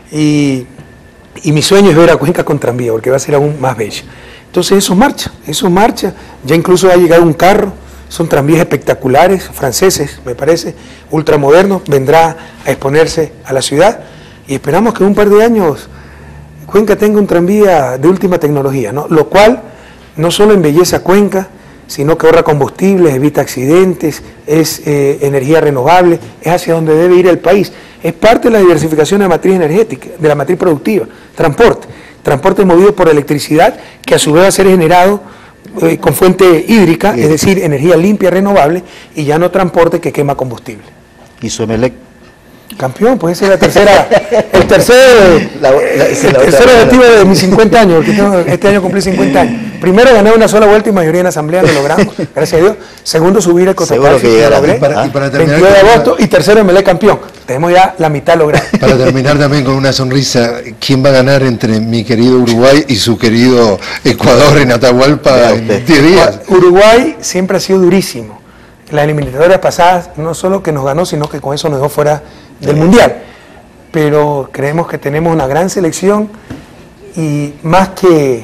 Y, y mi sueño es ver a Cuenca con tranvía, porque va a ser aún más bella. Entonces eso marcha, eso marcha. Ya incluso va a llegar un carro, son tranvías espectaculares, franceses, me parece, ultramodernos, vendrá a exponerse a la ciudad. Y esperamos que en un par de años Cuenca tenga un tranvía de última tecnología, ¿no? Lo cual no solo embellece a Cuenca, sino que ahorra combustibles, evita accidentes, es eh, energía renovable, es hacia donde debe ir el país. Es parte de la diversificación de la matriz energética, de la matriz productiva, transporte. Transporte movido por electricidad, que a su vez va a ser generado eh, con fuente hídrica, es decir, energía limpia, renovable, y ya no transporte que quema combustible. ¿Y su Emelec? Campeón, pues esa es la tercera, el tercer, la, la, el tercer objetivo de mis cincuenta años, porque tengo, este año cumplí cincuenta años. Primero, gané una sola vuelta y mayoría en la asamblea, lo logramos, gracias a Dios. Segundo, subir el Cotopaxi, que lo logré, para, y para veintidós de agosto, y tercero, me le campeón. Tenemos ya la mitad lograda. Para terminar también con una sonrisa, ¿quién va a ganar entre mi querido Uruguay y su querido Ecuador en Atahualpa en diez días? Uruguay siempre ha sido durísimo. Las eliminatorias pasadas, no solo que nos ganó, sino que con eso nos dejó fuera del Mundial. Pero creemos que tenemos una gran selección y más que,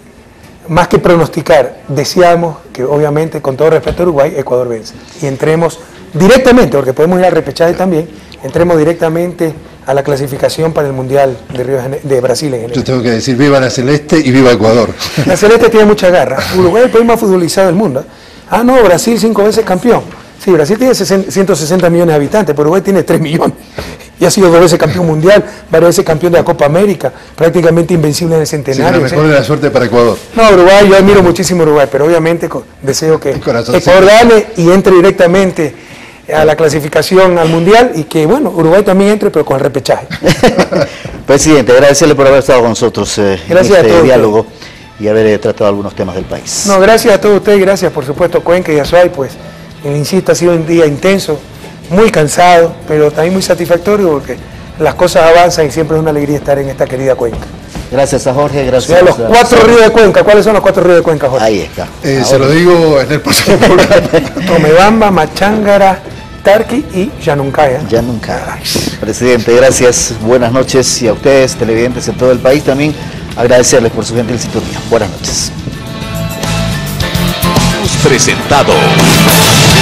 más que pronosticar, deseamos que obviamente, con todo respeto a Uruguay, Ecuador vence. Y entremos directamente, porque podemos ir al repechaje también, entremos directamente a la clasificación para el Mundial de, Río de Brasil en enero. Yo tengo que decir, viva la Celeste y viva Ecuador. La Celeste tiene mucha garra. Uruguay es el país más futbolizado del mundo. Ah, no, Brasil cinco veces campeón. Sí, Brasil tiene ciento sesenta millones de habitantes, pero Uruguay tiene tres millones. y ha sido dos veces campeón mundial, varias veces campeón de la Copa América, prácticamente invencible en el centenario. Sí, la mejor de la suerte para Ecuador. No, Uruguay, yo admiro muchísimo a Uruguay, pero obviamente con, deseo que Ecuador gane y entre directamente a la clasificación al mundial y que, bueno, Uruguay también entre, pero con el repechaje. Presidente, agradecerle por haber estado con nosotros eh, gracias en este a diálogo y haber eh, tratado algunos temas del país. No, gracias a todos ustedes, gracias por supuesto Cuenca y Azuay, pues, insisto, ha sido un día intenso, muy cansado, pero también muy satisfactorio porque las cosas avanzan y siempre es una alegría estar en esta querida Cuenca. Gracias a Jorge, gracias o sea, los a... cuatro ríos de Cuenca. ¿Cuáles son los cuatro ríos de Cuenca, Jorge? Ahí está. Eh, se lo digo en el próximo programa. Tomebamba, Machángara, Tarqui y Yanuncaya. Yanuncaya. Presidente, gracias, buenas noches y a ustedes, televidentes en todo el país, también agradecerles por su gentil sintonía. Buenas noches. Hemos presentado